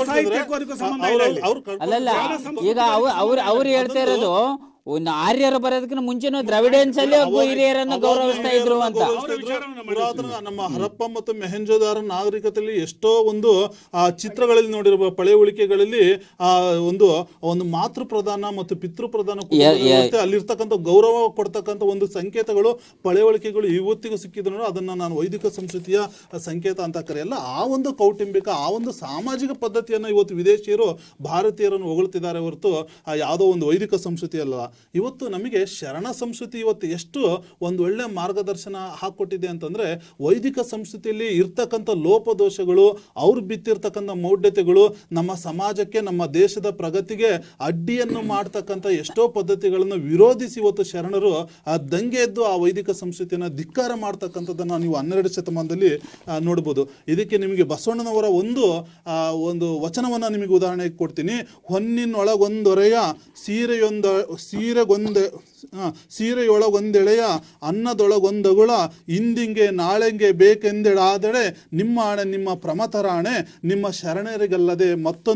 ಅಲ್ಲಲ್ಲ, ಈಗ ಅವ್ರು ಹೇಳ್ತಾ ಇರೋದು ಆರ್ಯರು ಬರೋದಕ್ಕಿಂತ ಮುಂಚೆನೂ ದ್ರಾವಿಡಿಯನ್ಸ್ ಅಲ್ಲಿ ಹಿರಿಯರನ್ನು ಗೌರವಿಸ್ತಾ ಇದ್ರು ಅಂತ. ಪುರಾತನ ನಮ್ಮ ಹರಪ್ಪ ಮತ್ತು ಮೆಹೆಂಜೋದಾರ ನಾಗರಿಕತೆಯಲ್ಲಿ ಎಷ್ಟೋ ಒಂದು ಚಿತ್ರಗಳಲ್ಲಿ ನೋಡಿರುವ ಪಳೆಯುಳಿಕೆಗಳಲ್ಲಿ ಒಂದು ಮಾತೃ ಪ್ರಧಾನ ಮತ್ತು ಪಿತೃ ಪ್ರಧಾನ ಅಲ್ಲಿರ್ತಕ್ಕಂಥ ಗೌರವ ಕೊಡ್ತಕ್ಕಂಥ ಒಂದು ಸಂಕೇತಗಳು ಪಳೆಯುಳಿಕೆಗಳು ಇವತ್ತಿಗೂ ಸಿಕ್ಕಿದ್ರು. ಅದನ್ನ ನಾನು ವೈದಿಕ ಸಂಸ್ಕೃತಿಯ ಸಂಕೇತ ಅಂತ ಕರೆಯಲ್ಲ. ಆ ಒಂದು ಕೌಟುಂಬಿಕ, ಆ ಒಂದು ಸಾಮಾಜಿಕ ಪದ್ಧತಿಯನ್ನು ಇವತ್ತು ವಿದೇಶಿಯರು ಭಾರತೀಯರನ್ನು ಹೊಗಳ್ತಿದ್ದಾರೆ ಹೊರತು ಯಾವುದೋ ಒಂದು ವೈದಿಕ ಸಂಸ್ಕೃತಿ ಅಲ್ಲ. ಇವತ್ತು ನಮಗೆ ಶರಣ ಸಂಸ್ಕೃತಿ ಇವತ್ತು ಎಷ್ಟು ಒಂದು ಒಳ್ಳೆ ಮಾರ್ಗದರ್ಶನ ಹಾಕೊಟ್ಟಿದೆ ಅಂತಂದ್ರೆ, ವೈದಿಕ ಸಂಸ್ಕೃತಿಯಲ್ಲಿ ಇರ್ತಕ್ಕಂಥ ಲೋಪದೋಷಗಳು, ಅವ್ರು ಬಿತ್ತಿರ್ತಕ್ಕಂಥ ಮೌಢ್ಯತೆಗಳು ನಮ್ಮ ಸಮಾಜಕ್ಕೆ, ನಮ್ಮ ದೇಶದ ಪ್ರಗತಿಗೆ ಅಡ್ಡಿಯನ್ನು ಮಾಡ್ತಕ್ಕಂಥ ಎಷ್ಟೋ ಪದ್ಧತಿಗಳನ್ನು ವಿರೋಧಿಸಿ ಇವತ್ತು ಶರಣರು ದಂಗೆ ಎದ್ದು ಆ ವೈದಿಕ ಸಂಸ್ಕೃತಿಯನ್ನು ಧಿಕ್ಕಾರ ಮಾಡ್ತಕ್ಕಂಥದ್ದನ್ನು ನೀವು 12 ಶತಮಾನದಲ್ಲಿ ನೋಡ್ಬೋದು. ಇದಕ್ಕೆ ನಿಮಗೆ ಬಸವಣ್ಣನವರ ಒಂದು ವಚನವನ್ನು ನಿಮಗೆ ಉದಾಹರಣೆಗೆ ಕೊಡ್ತೀನಿ. ಹೊನ್ನಿನೊಳಗೊಂದೊರೆಯ ಸೀರೆಯೊಳಗೊಂದೆಳೆಯ ಅನ್ನದೊಳಗೊಂದಗುಳ ಇಂದಿಂಗೆ ನಾಳೆಂಗೆ ಬೇಕೆಂದೆಳಾದಡೆ ನಿಮ್ಮ ಆಣೆ ನಿಮ್ಮ ಪ್ರಮಥರಾಣೆ ನಿಮ್ಮ ಶರಣರಿಗಲ್ಲದೆ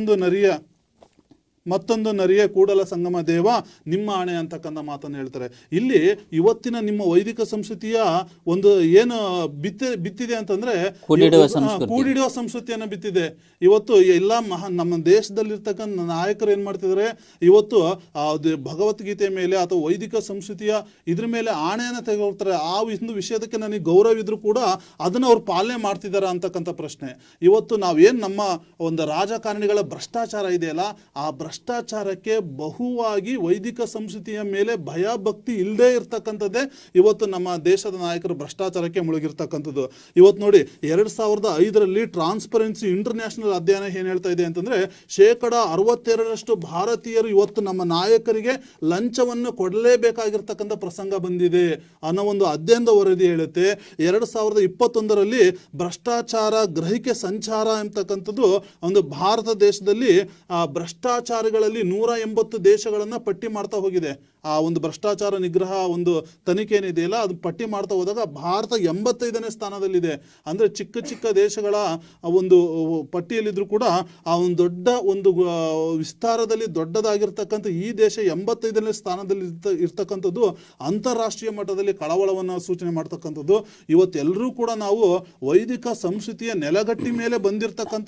ಮತ್ತೊಂದು ನರಿಯ ಕೂಡಲ ಸಂಗಮ ದೇವ ನಿಮ್ಮ ಆಣೆ ಅಂತಕ್ಕಂಥ ಮಾತನ್ನು ಹೇಳ್ತಾರೆ. ಇಲ್ಲಿ ಇವತ್ತಿನ ನಿಮ್ಮ ವೈದಿಕ ಸಂಸ್ಕೃತಿಯ ಒಂದು ಏನು ಬಿತ್ತಿದೆ ಅಂತಂದ್ರೆ, ಕೂಡಿಡುವ ಸಂಸ್ಕೃತಿಯನ್ನು ಬಿತ್ತಿದೆ. ಇವತ್ತು ಎಲ್ಲ ನಮ್ಮ ದೇಶದಲ್ಲಿರ್ತಕ್ಕಂಥ ನಾಯಕರು ಏನ್ ಮಾಡ್ತಿದ್ದಾರೆ, ಇವತ್ತು ಭಗವದ್ಗೀತೆ ಮೇಲೆ ಅಥವಾ ವೈದಿಕ ಸಂಸ್ಕೃತಿಯ ಇದ್ರ ಮೇಲೆ ಆಣೆಯನ್ನು ತೆಗೆದುಕೊಳ್ತಾರೆ. ಆ ಒಂದು ವಿಷಯದಕ್ಕೆ ನನಗೆ ಗೌರವ ಇದ್ರೂ ಕೂಡ ಅದನ್ನ ಅವ್ರು ಪಾಲನೆ ಮಾಡ್ತಿದ್ದಾರೆ ಅಂತಕ್ಕಂಥ ಪ್ರಶ್ನೆ. ಇವತ್ತು ನಾವೇನ್ ನಮ್ಮ ಒಂದು ರಾಜಕಾರಣಿಗಳ ಭ್ರಷ್ಟಾಚಾರ ಇದೆಯಲ್ಲ, ಆ ಭ್ರಷ್ಟಾಚಾರಕ್ಕೆ ಬಹುವಾಗಿ ವೈದಿಕ ಸಂಸ್ಕೃತಿಯ ಮೇಲೆ ಭಯ ಭಕ್ತಿ ಇಲ್ಲದೆ ಇರ್ತಕ್ಕಂಥದ್ದೇ ಇವತ್ತು ನಮ್ಮ ದೇಶದ ನಾಯಕರು ಭ್ರಷ್ಟಾಚಾರಕ್ಕೆ ಮುಳುಗಿರ್ತಕ್ಕಂಥದ್ದು. ಇವತ್ತು ನೋಡಿ, 2005ರಲ್ಲಿ ಟ್ರಾನ್ಸ್ಪರೆನ್ಸಿ ಇಂಟರ್ನ್ಯಾಷನಲ್ ಅಧ್ಯಯನ ಏನ್ ಹೇಳ್ತಾ ಇದೆ ಅಂತಂದ್ರೆ, 62% ಭಾರತೀಯರು ಇವತ್ತು ನಮ್ಮ ನಾಯಕರಿಗೆ ಲಂಚವನ್ನು ಕೊಡಲೇಬೇಕಾಗಿರ್ತಕ್ಕಂಥ ಪ್ರಸಂಗ ಬಂದಿದೆ ಅನ್ನೋ ಒಂದು ಅಧ್ಯಯನದ ವರದಿ ಹೇಳುತ್ತೆ. 2021ರಲ್ಲಿ ಭ್ರಷ್ಟಾಚಾರ ಗ್ರಹಿಕೆ ಸಂಚಾರ ಅಂತಕ್ಕಂಥದ್ದು ಒಂದು ಭಾರತ ದೇಶದಲ್ಲಿ ಭ್ರಷ್ಟಾಚಾರಗಳಲ್ಲಿ 180 ದೇಶಗಳನ್ನ ಪಟ್ಟಿ ಮಾಡ್ತಾ ಹೋಗಿದೆ. ಆ ಒಂದು ಭ್ರಷ್ಟಾಚಾರ ನಿಗ್ರಹ ಒಂದು ತನಿಖೆ ಏನಿದೆಯಲ್ಲ, ಅದು ಪಟ್ಟಿ ಮಾಡ್ತಾ ಹೋದಾಗ ಭಾರತ 85ನೇ ಸ್ಥಾನದಲ್ಲಿದೆ. ಅಂದ್ರೆ ಚಿಕ್ಕ ಚಿಕ್ಕ ದೇಶಗಳ ಒಂದು ಪಟ್ಟಿಯಲ್ಲಿದ್ರು ಕೂಡ ಆ ಒಂದು ದೊಡ್ಡ ಒಂದು ವಿಸ್ತಾರದಲ್ಲಿ ದೊಡ್ಡದಾಗಿರ್ತಕ್ಕಂಥ ಈ ದೇಶ 85ನೇ ಸ್ಥಾನದಲ್ಲಿ ಇರ್ತಕ್ಕಂಥದ್ದು ಅಂತಾರಾಷ್ಟ್ರೀಯ ಮಟ್ಟದಲ್ಲಿ ಕಳವಳವನ್ನು ಸೂಚನೆ ಮಾಡ್ತಕ್ಕಂಥದ್ದು. ಇವತ್ತೆಲ್ಲರೂ ಕೂಡ ನಾವು ವೈದಿಕ ಸಂಸ್ಕೃತಿಯ ನೆಲಗಟ್ಟಿ ಮೇಲೆ ಬಂದಿರತಕ್ಕಂಥ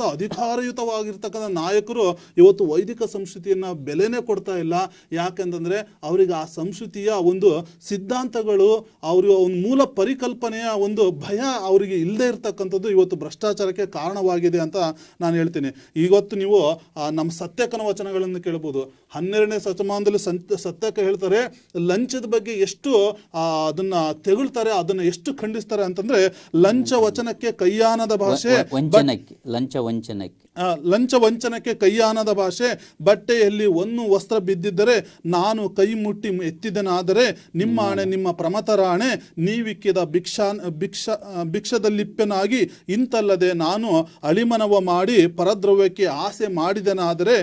ಅಧಿಕಾರಯುತವಾಗಿರ್ತಕ್ಕಂಥ ನಾಯಕರು ಇವತ್ತು ವೈದಿಕ ಸಂಸ್ಕೃತಿಯನ್ನ ಬೆಲೆನೇ ಕೊಡ್ತಾ ಇಲ್ಲ. ಯಾಕೆಂತಂದ್ರೆ ಅವರಿಗೆ ಅವರಿಗೆ ಆ ಸಂಸ್ಕೃತಿಯ ಒಂದು ಸಿದ್ಧಾಂತಗಳು, ಅವರ ಒಂದು ಮೂಲ ಪರಿಕಲ್ಪನೆಯ ಒಂದು ಭಯ ಅವರಿಗೆ ಇಲ್ಲದೆ ಇರತಕ್ಕಂಥದ್ದು ಇವತ್ತು ಭ್ರಷ್ಟಾಚಾರಕ್ಕೆ ಕಾರಣವಾಗಿದೆ ಅಂತ ನಾನು ಹೇಳ್ತೀನಿ. ಇವತ್ತು ನೀವು ನಮ್ಮ ಸತ್ಯಕ್ಕನ ವಚನಗಳನ್ನು ಕೇಳ್ಬೋದು. 12ನೇ ಶತಮಾನದಲ್ಲಿ ಸತ್ಯಕ ಹೇಳ್ತಾರೆ, ಲಂಚದ ಬಗ್ಗೆ ಎಷ್ಟು ಅದನ್ನ ತೆಗಳ್ತಾರೆ, ಅದನ್ನ ಎಷ್ಟು ಖಂಡಿಸ್ತಾರೆ ಅಂತಂದ್ರೆ, ಲಂಚ ವಚನಕ್ಕೆ ಕೈಯಾನದ ಭಾಷೆ, ಲಂಚ ವಂಚನಕ್ಕೆ ಕೈಯಾನದ ಭಾಷೆ, ಬಟ್ಟೆಯಲ್ಲಿ ಒಂದು ವಸ್ತ್ರ ಬಿದ್ದಿದ್ದರೆ ನಾನು ಕೈ ಮುಟ್ಟಿ ಎತ್ತಿದನಾದರೆ ನಿಮ್ಮ ಆಣೆ ನಿಮ್ಮ ಪ್ರಮತರಾಣೆ, ನೀವಿಕ್ಕಿದ ಭಿಕ್ಷದಲ್ಲಿಪ್ಪನಾಗಿ ಇಂತಲ್ಲದೆ ನಾನು ಅಳಿಮನವ ಮಾಡಿ ಪರದ್ರವ್ಯಕ್ಕೆ ಆಸೆ ಮಾಡಿದನಾದರೆ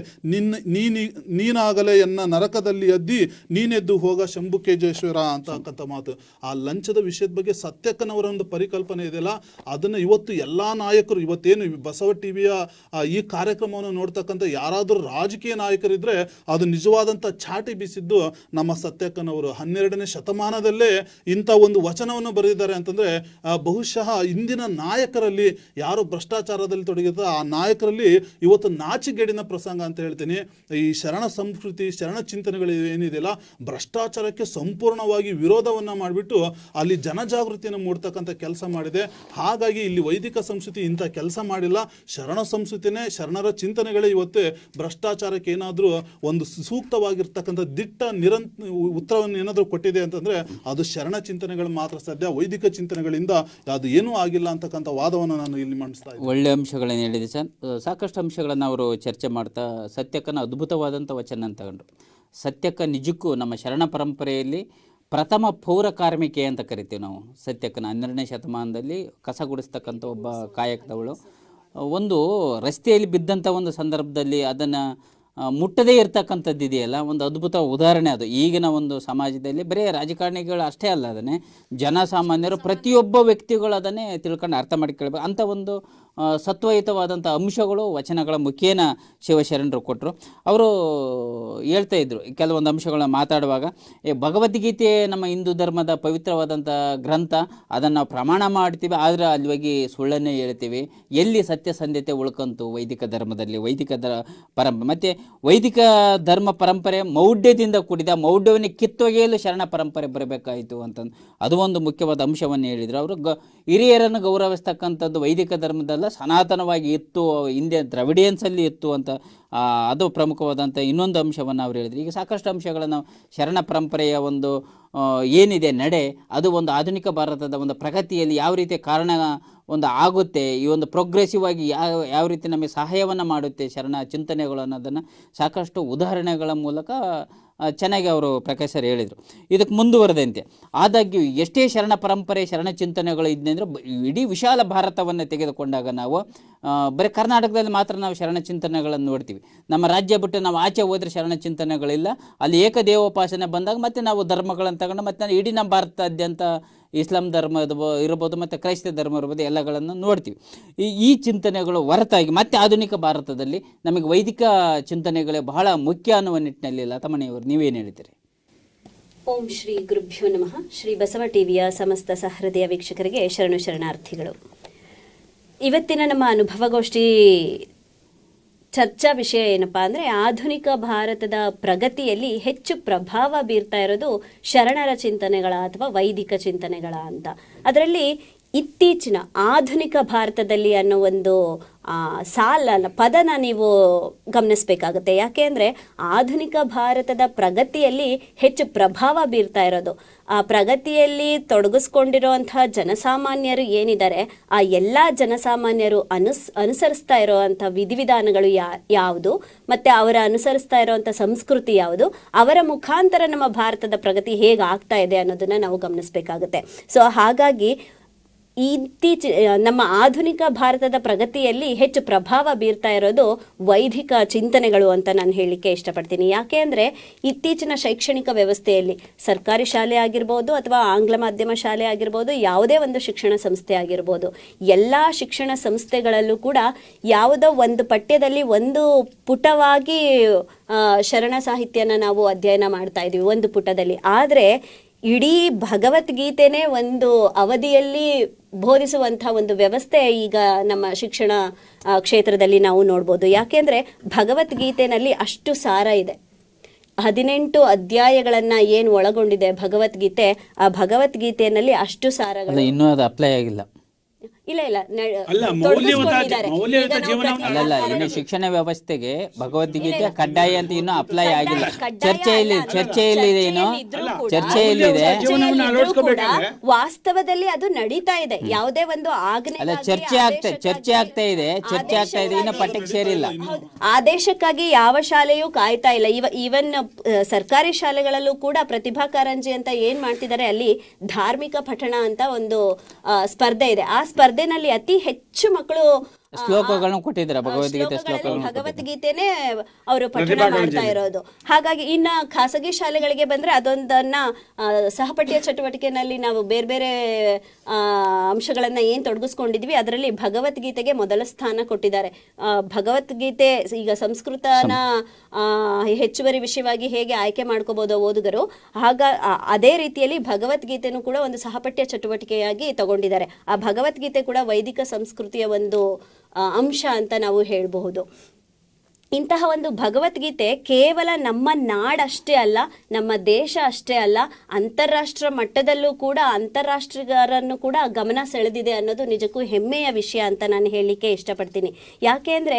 ನೀನಾಗಲೇ ಎನ್ನ ನರಕದಲ್ಲಿ ಎದ್ದಿ ನೀನೆದ್ದು ಹೋಗ ಶಂಭುಕೇಜೇಶ್ವರ ಅಂತಕ್ಕಂಥ ಮಾತು. ಆ ಲಂಚದ ವಿಷಯದ ಬಗ್ಗೆ ಸತ್ಯಕ್ಕನವರ ಒಂದು ಪರಿಕಲ್ಪನೆ ಇದೆಯಲ್ಲ, ಅದನ್ನು ಇವತ್ತು ಎಲ್ಲಾ ನಾಯಕರು, ಇವತ್ತೇನು ಬಸವ ಟಿವಿಯ ಈ ಕಾರ್ಯಕ್ರಮವನ್ನು ನೋಡ್ತಕ್ಕಂಥ ಯಾರಾದರೂ ರಾಜಕೀಯ ನಾಯಕರಿದ್ರೆ ಅದು ನಿಜವಾದಂಥ ಚಾಟಿ ಬೀಸಿದ್ದು ನಮ್ಮ ಸತ್ಯಕ್ಕನವರು. 12ನೇ ಶತಮಾನದಲ್ಲೇ ಇಂಥ ಒಂದು ವಚನವನ್ನು ಬರೆದಿದ್ದಾರೆ ಅಂತಂದ್ರೆ, ಬಹುಶಃ ಇಂದಿನ ನಾಯಕರಲ್ಲಿ ಯಾರು ಭ್ರಷ್ಟಾಚಾರದಲ್ಲಿ ತೊಡಗಿದ ಆ ನಾಯಕರಲ್ಲಿ ಇವತ್ತು ನಾಚಿಗೇಡಿನ ಪ್ರಸಂಗ ಅಂತ ಹೇಳ್ತೀನಿ. ಈ ಶರಣ ಸಂಸ್ಕೃತಿ, ಶರಣ ಚಿಂತನೆಗಳು ಏನಿದೆಯಲ್ಲ, ಭ್ರಷ್ಟಾಚಾರಕ್ಕೆ ಸಂಪೂರ್ಣವಾಗಿ ವಿರೋಧವನ್ನ ಮಾಡಿಬಿಟ್ಟು ಅಲ್ಲಿ ಜನಜಾಗೃತಿಯನ್ನು ಮೂಡ್ತಕ್ಕಂಥ ಕೆಲಸ ಮಾಡಿದೆ. ಹಾಗಾಗಿ ಇಲ್ಲಿ ವೈದಿಕ ಸಂಸ್ಕೃತಿ ಇಂಥ ಕೆಲಸ ಮಾಡಿಲ್ಲ. ಶರಣ ಸಂಸ್ಕೃತಿನೇ, ಶರಣರ ಚಿಂತನೆಗಳೇ ಇವತ್ತೇ ಭ್ರಷ್ಟಾಚಾರಕ್ಕೆ ಏನಾದರೂ ಒಂದು ಸೂಕ್ತವಾಗಿರ್ತಕ್ಕಂಥ ದಿಟ್ಟ ಉತ್ತರವನ್ನು ಏನಾದರೂ ಕೊಟ್ಟಿದೆ ಅಂತಂದ್ರೆ ಅದು ಶರಣ ಚಿಂತನೆಗಳು ಮಾತ್ರ ಸಾಧ್ಯ. ವೈದಿಕ ಚಿಂತನೆಗಳಿಂದ ಅದು ಏನೂ ಆಗಿಲ್ಲ ಅಂತಕ್ಕಂಥ ವಾದವನ್ನು ನಾನು ಇಲ್ಲಿ ಮಂಡಿಸ್ತಾ ಇದ್ದೀನಿ. ಒಳ್ಳೆ ಅಂಶಗಳನ್ನು ಹೇಳಿದೆ ಸರ್. ಸಾಕಷ್ಟು ಅಂಶಗಳನ್ನು ಅವರು ಚರ್ಚೆ ಮಾಡ್ತಾ ಸತ್ಯಕ್ಕನ ಅದ್ಭುತವಾದಂಥ ವಚನ ಅಂತ ತಗೊಂಡ್ರು. ಸತ್ಯಕ್ಕ ನಿಜಕ್ಕೂ ನಮ್ಮ ಶರಣ ಪರಂಪರೆಯಲ್ಲಿ ಪ್ರಥಮ ಪೌರ ಕಾರ್ಮಿಕೆ ಅಂತ ಕರಿತೀವಿ ನಾವು. ಸತ್ಯಕ್ಕನ 12ನೇ ಶತಮಾನದಲ್ಲಿ ಕಸ ಗುಡಿಸ್ತಕ್ಕಂಥ ಒಬ್ಬ ಕಾಯಕದವಳು. ಒಂದು ರಸ್ತೆಯಲ್ಲಿ ಬಿದ್ದಂಥ ಒಂದು ಸಂದರ್ಭದಲ್ಲಿ ಅದನ್ನು ಮುಟ್ಟದೇ ಇರ್ತಕ್ಕಂಥದ್ದು ಇದೆಯಲ್ಲ, ಒಂದು ಅದ್ಭುತ ಉದಾಹರಣೆ ಅದು. ಈಗಿನ ಒಂದು ಸಮಾಜದಲ್ಲಿ ಬರೀ ರಾಜಕಾರಣಿಗಳು ಅಷ್ಟೇ ಅಲ್ಲ, ಅದನ್ನೇ ಜನಸಾಮಾನ್ಯರು ಪ್ರತಿಯೊಬ್ಬ ವ್ಯಕ್ತಿಗಳು ಅದನ್ನೇ ತಿಳ್ಕೊಂಡು ಅರ್ಥ ಮಾಡಿಕೊಳ್ಬೇಕು ಅಂಥ ಒಂದು ಸತ್ವಯುತವಾದಂಥ ಅಂಶಗಳು ವಚನಗಳ ಮುಖೇನ ಶಿವಶರಣರು ಕೊಟ್ಟರು. ಅವರು ಹೇಳ್ತಾ ಇದ್ರು ಕೆಲವೊಂದು ಅಂಶಗಳನ್ನ ಮಾತಾಡುವಾಗ, ಭಗವದ್ಗೀತೆ ನಮ್ಮ ಹಿಂದೂ ಧರ್ಮದ ಪವಿತ್ರವಾದಂಥ ಗ್ರಂಥ, ಅದನ್ನು ನಾವು ಪ್ರಮಾಣ ಮಾಡ್ತೀವಿ, ಆದರೆ ಅಲ್ಲಿ ಹೋಗಿ ಸುಳ್ಳನ್ನೇ ಹೇಳ್ತೀವಿ. ಎಲ್ಲಿ ಸತ್ಯಸಂಧತೆ ಉಳ್ಕಂತು ವೈದಿಕ ಧರ್ಮದಲ್ಲಿ, ವೈದಿಕ ಪರಂಪರೆ ಮತ್ತು ವೈದಿಕ ಧರ್ಮ ಪರಂಪರೆ ಮೌಢ್ಯದಿಂದ ಕೂಡಿದ, ಮೌಢ್ಯವನ್ನು ಕಿತ್ತೊಗೆಯಲು ಶರಣ ಪರಂಪರೆ ಬರಬೇಕಾಯಿತು ಅಂತಂದು ಅದು ಒಂದು ಮುಖ್ಯವಾದ ಅಂಶವನ್ನು ಹೇಳಿದರು. ಅವರು ಹಿರಿಯರನ್ನು ಗೌರವಿಸ್ತಕ್ಕಂಥದ್ದು ವೈದಿಕ ಧರ್ಮದಲ್ಲ, ಸನಾತನವಾಗಿ ಇತ್ತು, ಹಿಂದೆ ದ್ರವಿಡಿಯನ್ಸಲ್ಲಿ ಇತ್ತು ಅಂತ ಅದು ಪ್ರಮುಖವಾದಂಥ ಇನ್ನೊಂದು ಅಂಶವನ್ನು ಅವ್ರು ಹೇಳಿದರು. ಈಗ ಸಾಕಷ್ಟು ಅಂಶಗಳನ್ನು ಶರಣ ಪರಂಪರೆಯ ಒಂದು ಏನಿದೆ ನಡೆ, ಅದು ಒಂದು ಆಧುನಿಕ ಭಾರತದ ಒಂದು ಪ್ರಗತಿಯಲ್ಲಿ ಯಾವ ರೀತಿ ಕಾರಣ ಒಂದು ಆಗುತ್ತೆ, ಈ ಒಂದು ಪ್ರೋಗ್ರೆಸಿವ್ ಆಗಿ ಯಾವ ರೀತಿ ನಮಗೆ ಸಹಾಯವನ್ನು ಮಾಡುತ್ತೆ ಶರಣ ಚಿಂತನೆಗಳು ಅನ್ನೋದನ್ನು ಸಾಕಷ್ಟು ಉದಾಹರಣೆಗಳ ಮೂಲಕ ಚೆನ್ನಾಗಿ ಅವರು ಪ್ರಕಾಶರು ಹೇಳಿದರು. ಇದಕ್ಕೆ ಮುಂದುವರೆದಂತೆ ಆದಾಗ್ಯೂ ಎಷ್ಟೇ ಶರಣ ಪರಂಪರೆ, ಶರಣ ಚಿಂತನೆಗಳು ಇದ್ದಂದ್ರೆ ಇಡೀ ವಿಶಾಲ ಭಾರತವನ್ನು ತೆಗೆದುಕೊಂಡಾಗ ನಾವು ಬರೀ ಕರ್ನಾಟಕದಲ್ಲಿ ಮಾತ್ರ ನಾವು ಶರಣ ಚಿಂತನೆಗಳನ್ನು ನೋಡ್ತೀವಿ. ನಮ್ಮ ರಾಜ್ಯ ಬಿಟ್ಟು ನಾವು ಆಚೆ ಹೋದರೆ ಶರಣ ಚಿಂತನೆಗಳಿಲ್ಲ. ಅಲ್ಲಿ ಏಕದೇವೋಪಾಸನೆ ಬಂದಾಗ ಮತ್ತೆ ನಾವು ಧರ್ಮಗಳನ್ನು ತಗೊಂಡು ಮತ್ತೆ ಇಡೀ ನಮ್ಮ ಭಾರತಾದ್ಯಂತ ಇಸ್ಲಾಂ ಧರ್ಮ ಇರ್ಬೋದು ಮತ್ತು ಕ್ರೈಸ್ತ ಧರ್ಮ ಇರ್ಬೋದು ಎಲ್ಲಗಳನ್ನು ನೋಡ್ತೀವಿ. ಈ ಚಿಂತನೆಗಳು ಹೊರತಾಗಿ ಮತ್ತೆ ಆಧುನಿಕ ಭಾರತದಲ್ಲಿ ನಮಗೆ ವೈದಿಕ ಚಿಂತನೆಗಳೇ ಬಹಳ ಮುಖ್ಯ ಅನ್ನುವ ನಿಟ್ಟಿನಲ್ಲಿ ಲತಮಣಿಯವರು ನೀವೇನು ಹೇಳ್ತೀರಿ? ಓಂ ಶ್ರೀ ಗುರುಭ್ಯೋ ನಮಃ. ಶ್ರೀ ಬಸವ ಟಿವಿಯ ಸಮಸ್ತ ಸಹೃದಯ ವೀಕ್ಷಕರಿಗೆ ಶರಣು ಶರಣಾರ್ಥಿಗಳು. ಇವತ್ತಿನ ನಮ್ಮ ಅನುಭವಗೋಷ್ಠಿ ಚರ್ಚಾ ವಿಷಯ ಏನಪ್ಪಾ ಅಂದರೆ, ಆಧುನಿಕ ಭಾರತದ ಪ್ರಗತಿಯಲ್ಲಿ ಹೆಚ್ಚು ಪ್ರಭಾವ ಬೀರ್ತಾ ಇರೋದು ಶರಣರ ಚಿಂತನೆಗಳ ಅಥವಾ ವೈದಿಕ ಚಿಂತನೆಗಳ ಅಂತ. ಅದರಲ್ಲಿ ಇತ್ತೀಚಿನ ಆಧುನಿಕ ಭಾರತದಲ್ಲಿ ಅನ್ನೋ ಒಂದು ಪದನ ನೀವು ಗಮನಿಸಬೇಕಾಗುತ್ತೆ. ಯಾಕೆ ಅಂದರೆ ಆಧುನಿಕ ಭಾರತದ ಪ್ರಗತಿಯಲ್ಲಿ ಹೆಚ್ಚು ಪ್ರಭಾವ ಬೀರ್ತಾ ಇರೋದು, ಆ ಪ್ರಗತಿಯಲ್ಲಿ ತೊಡಗಿಸ್ಕೊಂಡಿರೋಂತಹ ಜನಸಾಮಾನ್ಯರು ಏನಿದ್ದಾರೆ, ಆ ಎಲ್ಲ ಜನಸಾಮಾನ್ಯರು ಅನುಸರಿಸ್ತಾ ಇರೋವಂಥ ವಿಧಿವಿಧಾನಗಳು ಯಾವುದು, ಮತ್ತು ಅವರ ಅನುಸರಿಸ್ತಾ ಇರೋವಂಥ ಸಂಸ್ಕೃತಿ ಯಾವುದು, ಅವರ ಮುಖಾಂತರ ನಮ್ಮ ಭಾರತದ ಪ್ರಗತಿ ಹೇಗೆ ಆಗ್ತಾ ಇದೆ ಅನ್ನೋದನ್ನು ನಾವು ಗಮನಿಸಬೇಕಾಗುತ್ತೆ. ಸೊ ಹಾಗಾಗಿ ನಮ್ಮ ಆಧುನಿಕ ಭಾರತದ ಪ್ರಗತಿಯಲ್ಲಿ ಹೆಚ್ಚು ಪ್ರಭಾವ ಬೀರ್ತಾ ಇರೋದು ವೈದಿಕ ಚಿಂತನೆಗಳು ಅಂತ ನಾನು ಹೇಳಲಿಕ್ಕೆ ಇಷ್ಟಪಡ್ತೀನಿ. ಯಾಕೆ ಅಂದರೆ ಇತ್ತೀಚಿನ ಶೈಕ್ಷಣಿಕ ವ್ಯವಸ್ಥೆಯಲ್ಲಿ ಸರ್ಕಾರಿ ಶಾಲೆ ಆಗಿರ್ಬೋದು ಅಥವಾ ಆಂಗ್ಲ ಮಾಧ್ಯಮ ಶಾಲೆ ಆಗಿರ್ಬೋದು, ಯಾವುದೇ ಒಂದು ಶಿಕ್ಷಣ ಸಂಸ್ಥೆ ಆಗಿರ್ಬೋದು, ಎಲ್ಲ ಶಿಕ್ಷಣ ಸಂಸ್ಥೆಗಳಲ್ಲೂ ಕೂಡ ಯಾವುದೋ ಒಂದು ಪಠ್ಯದಲ್ಲಿ ಒಂದು ಪುಟವಾಗಿ ಶರಣ ಸಾಹಿತ್ಯನ ನಾವು ಅಧ್ಯಯನ ಮಾಡ್ತಾ ಇದ್ದೀವಿ ಒಂದು ಪುಟದಲ್ಲಿ. ಆದರೆ ಇಡೀ ಭಗವದ್ಗೀತೆನೇ ಒಂದು ಅವಧಿಯಲ್ಲಿ ಬೋಧಿಸುವಂಥ ಒಂದು ವ್ಯವಸ್ಥೆ ಈಗ ನಮ್ಮ ಶಿಕ್ಷಣ ಕ್ಷೇತ್ರದಲ್ಲಿ ನಾವು ನೋಡ್ಬೋದು. ಯಾಕೆಂದರೆ ಭಗವದ್ಗೀತೆನಲ್ಲಿ ಅಷ್ಟು ಸಾರ ಇದೆ. 18 ಅಧ್ಯಾಯಗಳನ್ನ ಏನು ಒಳಗೊಂಡಿದೆ ಭಗವದ್ಗೀತೆ, ಆ ಭಗವದ್ಗೀತೆಯಲ್ಲಿ ಅಷ್ಟು ಸಾರಗಳು ಇನ್ನೂ ಅದು ಅಪ್ಲೈ ಆಗಿಲ್ಲ. ಇಲ್ಲ ಮೌಲ್ಯಯುತ ಅಲ್ಲಲ್ಲ, ಇನ್ನು ಶಿಕ್ಷಣ ವ್ಯವಸ್ಥೆಗೆ ಭಗವದ್ಗೀತೆ ಕಡ್ಡಾಯ ಅಂತ ಇನ್ನೂ ಅಪ್ಲೈ ಆಗಿಲ್ಲ. ಚರ್ಚೆಯಲ್ಲಿ ಏನು ಚರ್ಚೆಯಲ್ಲಿದೆ. ವಾಸ್ತವದಲ್ಲಿ ಅದು ನಡೀತಾ ಇದೆ. ಯಾವುದೇ ಒಂದು ಆಜ್ಞೆ ಅಲ್ಲ, ಚರ್ಚೆ ಆಗ್ತಾ ಇದೆ, ಇನ್ನು ಪಠ್ಯಕ್ಕೆ ಸೇರಿಲ್ಲ. ಆದೇಶಕ್ಕಾಗಿ ಯಾವ ಶಾಲೆಯೂ ಕಾಯ್ತಾ ಇಲ್ಲ. ಈವನ್ ಸರ್ಕಾರಿ ಶಾಲೆಗಳಲ್ಲೂ ಕೂಡ ಪ್ರತಿಭಾ ಕಾರಂಜಿ ಅಂತ ಏನ್ ಮಾಡ್ತಿದ್ದಾರೆ, ಅಲ್ಲಿ ಧಾರ್ಮಿಕ ಪಠಣ ಅಂತ ಒಂದು ಸ್ಪರ್ಧೆ ಇದೆ. ಆ ಸ್ಪರ್ಧೆನಲ್ಲಿ ಅತಿ ಹೆಚ್ಚು ಮಕ್ಕಳು ಶ್ಲೋಕಗಳನ್ನು ಕೊಟ್ಟಿದ್ದಾರೆ, ಭಗವದ್ಗೀತೆನೇ ಅವರು ಪಠಣ ಮಾಡ್ತಾ ಇರೋದು. ಹಾಗಾಗಿ ಇನ್ನ ಖಾಸಗಿ ಶಾಲೆಗಳಿಗೆ ಬಂದ್ರೆ ಅದೊಂದನ್ನ ಸಹಪಠ್ಯ ಚಟುವಟಿಕೆನಲ್ಲಿ ನಾವು ಬೇರೆ ಬೇರೆ ಅಂಶಗಳನ್ನ ಏನ್ ತೊಡಗಿಸ್ಕೊಂಡಿದ್ವಿ, ಅದರಲ್ಲಿ ಭಗವದ್ಗೀತೆಗೆ ಮೊದಲ ಸ್ಥಾನ ಕೊಟ್ಟಿದ್ದಾರೆ. ಭಗವದ್ಗೀತೆ ಈಗ ಸಂಸ್ಕೃತನ ಹೆಚ್ಚುವರಿ ವಿಷಯವಾಗಿ ಹೇಗೆ ಆಯ್ಕೆ ಮಾಡ್ಕೋಬಹುದು ಓದುಗರು, ಅದೇ ರೀತಿಯಲ್ಲಿ ಭಗವದ್ಗೀತೆನೂ ಕೂಡ ಒಂದು ಸಹಪಠ್ಯ ಚಟುವಟಿಕೆಯಾಗಿ ತಗೊಂಡಿದ್ದಾರೆ. ಆ ಭಗವದ್ಗೀತೆ ಕೂಡ ವೈದಿಕ ಸಂಸ್ಕೃತಿಯ ಒಂದು ಅಂಶ ಅಂತ ನಾವು ಹೇಳಬಹುದು. ಇಂತಹ ಒಂದು ಭಗವದ್ಗೀತೆ ಕೇವಲ ನಮ್ಮ ನಾಡಷ್ಟೇ ಅಲ್ಲ, ನಮ್ಮ ದೇಶ ಅಷ್ಟೇ ಅಲ್ಲ, ಅಂತಾರಾಷ್ಟ್ರ ಮಟ್ಟದಲ್ಲೂ ಕೂಡ ಅಂತಾರಾಷ್ಟ್ರೀಯರನ್ನು ಕೂಡ ಗಮನ ಸೆಳೆದಿದೆ ಅನ್ನೋದು ನಿಜಕ್ಕೂ ಹೆಮ್ಮೆಯ ವಿಷಯ ಅಂತ ನಾನು ಹೇಳಲಿಕ್ಕೆ ಇಷ್ಟಪಡ್ತೀನಿ. ಯಾಕೆ ಅಂದರೆ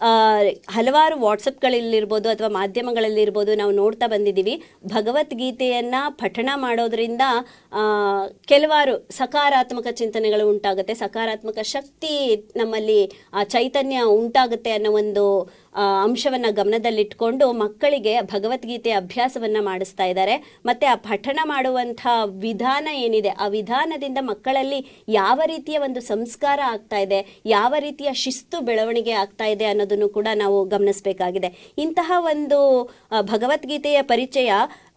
ಹಲವಾರು ವಾಟ್ಸಪ್ಗಳಲ್ಲಿರ್ಬೋದು ಅಥವಾ ಮಾಧ್ಯಮಗಳಲ್ಲಿರ್ಬೋದು ನಾವು ನೋಡ್ತಾ ಬಂದಿದ್ದೀವಿ, ಭಗವದ್ಗೀತೆಯನ್ನು ಪಠಣ ಮಾಡೋದ್ರಿಂದ ಕೆಲವಾರು ಸಕಾರಾತ್ಮಕ ಚಿಂತನೆಗಳು ಉಂಟಾಗುತ್ತೆ, ಸಕಾರಾತ್ಮಕ ಶಕ್ತಿ ನಮ್ಮಲ್ಲಿ ಚೈತನ್ಯ ಉಂಟಾಗುತ್ತೆ ಅನ್ನೋ ಒಂದು ಅಂಶವನ್ನು ಗಮನದಲ್ಲಿಟ್ಕೊಂಡು ಮಕ್ಕಳಿಗೆ ಭಗವದ್ಗೀತೆ ಅಭ್ಯಾಸವನ್ನು ಮಾಡಿಸ್ತಾ ಇದ್ದಾರೆ. ಮತ್ತು ಆ ಪಠಣ ಮಾಡುವಂಥ ವಿಧಾನ ಏನಿದೆ, ಆ ವಿಧಾನದಿಂದ ಮಕ್ಕಳಲ್ಲಿ ಯಾವ ರೀತಿಯ ಒಂದು ಸಂಸ್ಕಾರ ಆಗ್ತಾ ಇದೆ, ಯಾವ ರೀತಿಯ ಶಿಸ್ತು ಬೆಳವಣಿಗೆ ಆಗ್ತಾ ಇದೆ ಅನ್ನೋದನ್ನು ಕೂಡ ನಾವು ಗಮನಿಸಬೇಕಾಗಿದೆ. ಇಂತಹ ಒಂದು ಭಗವದ್ಗೀತೆಯ ಪರಿಚಯ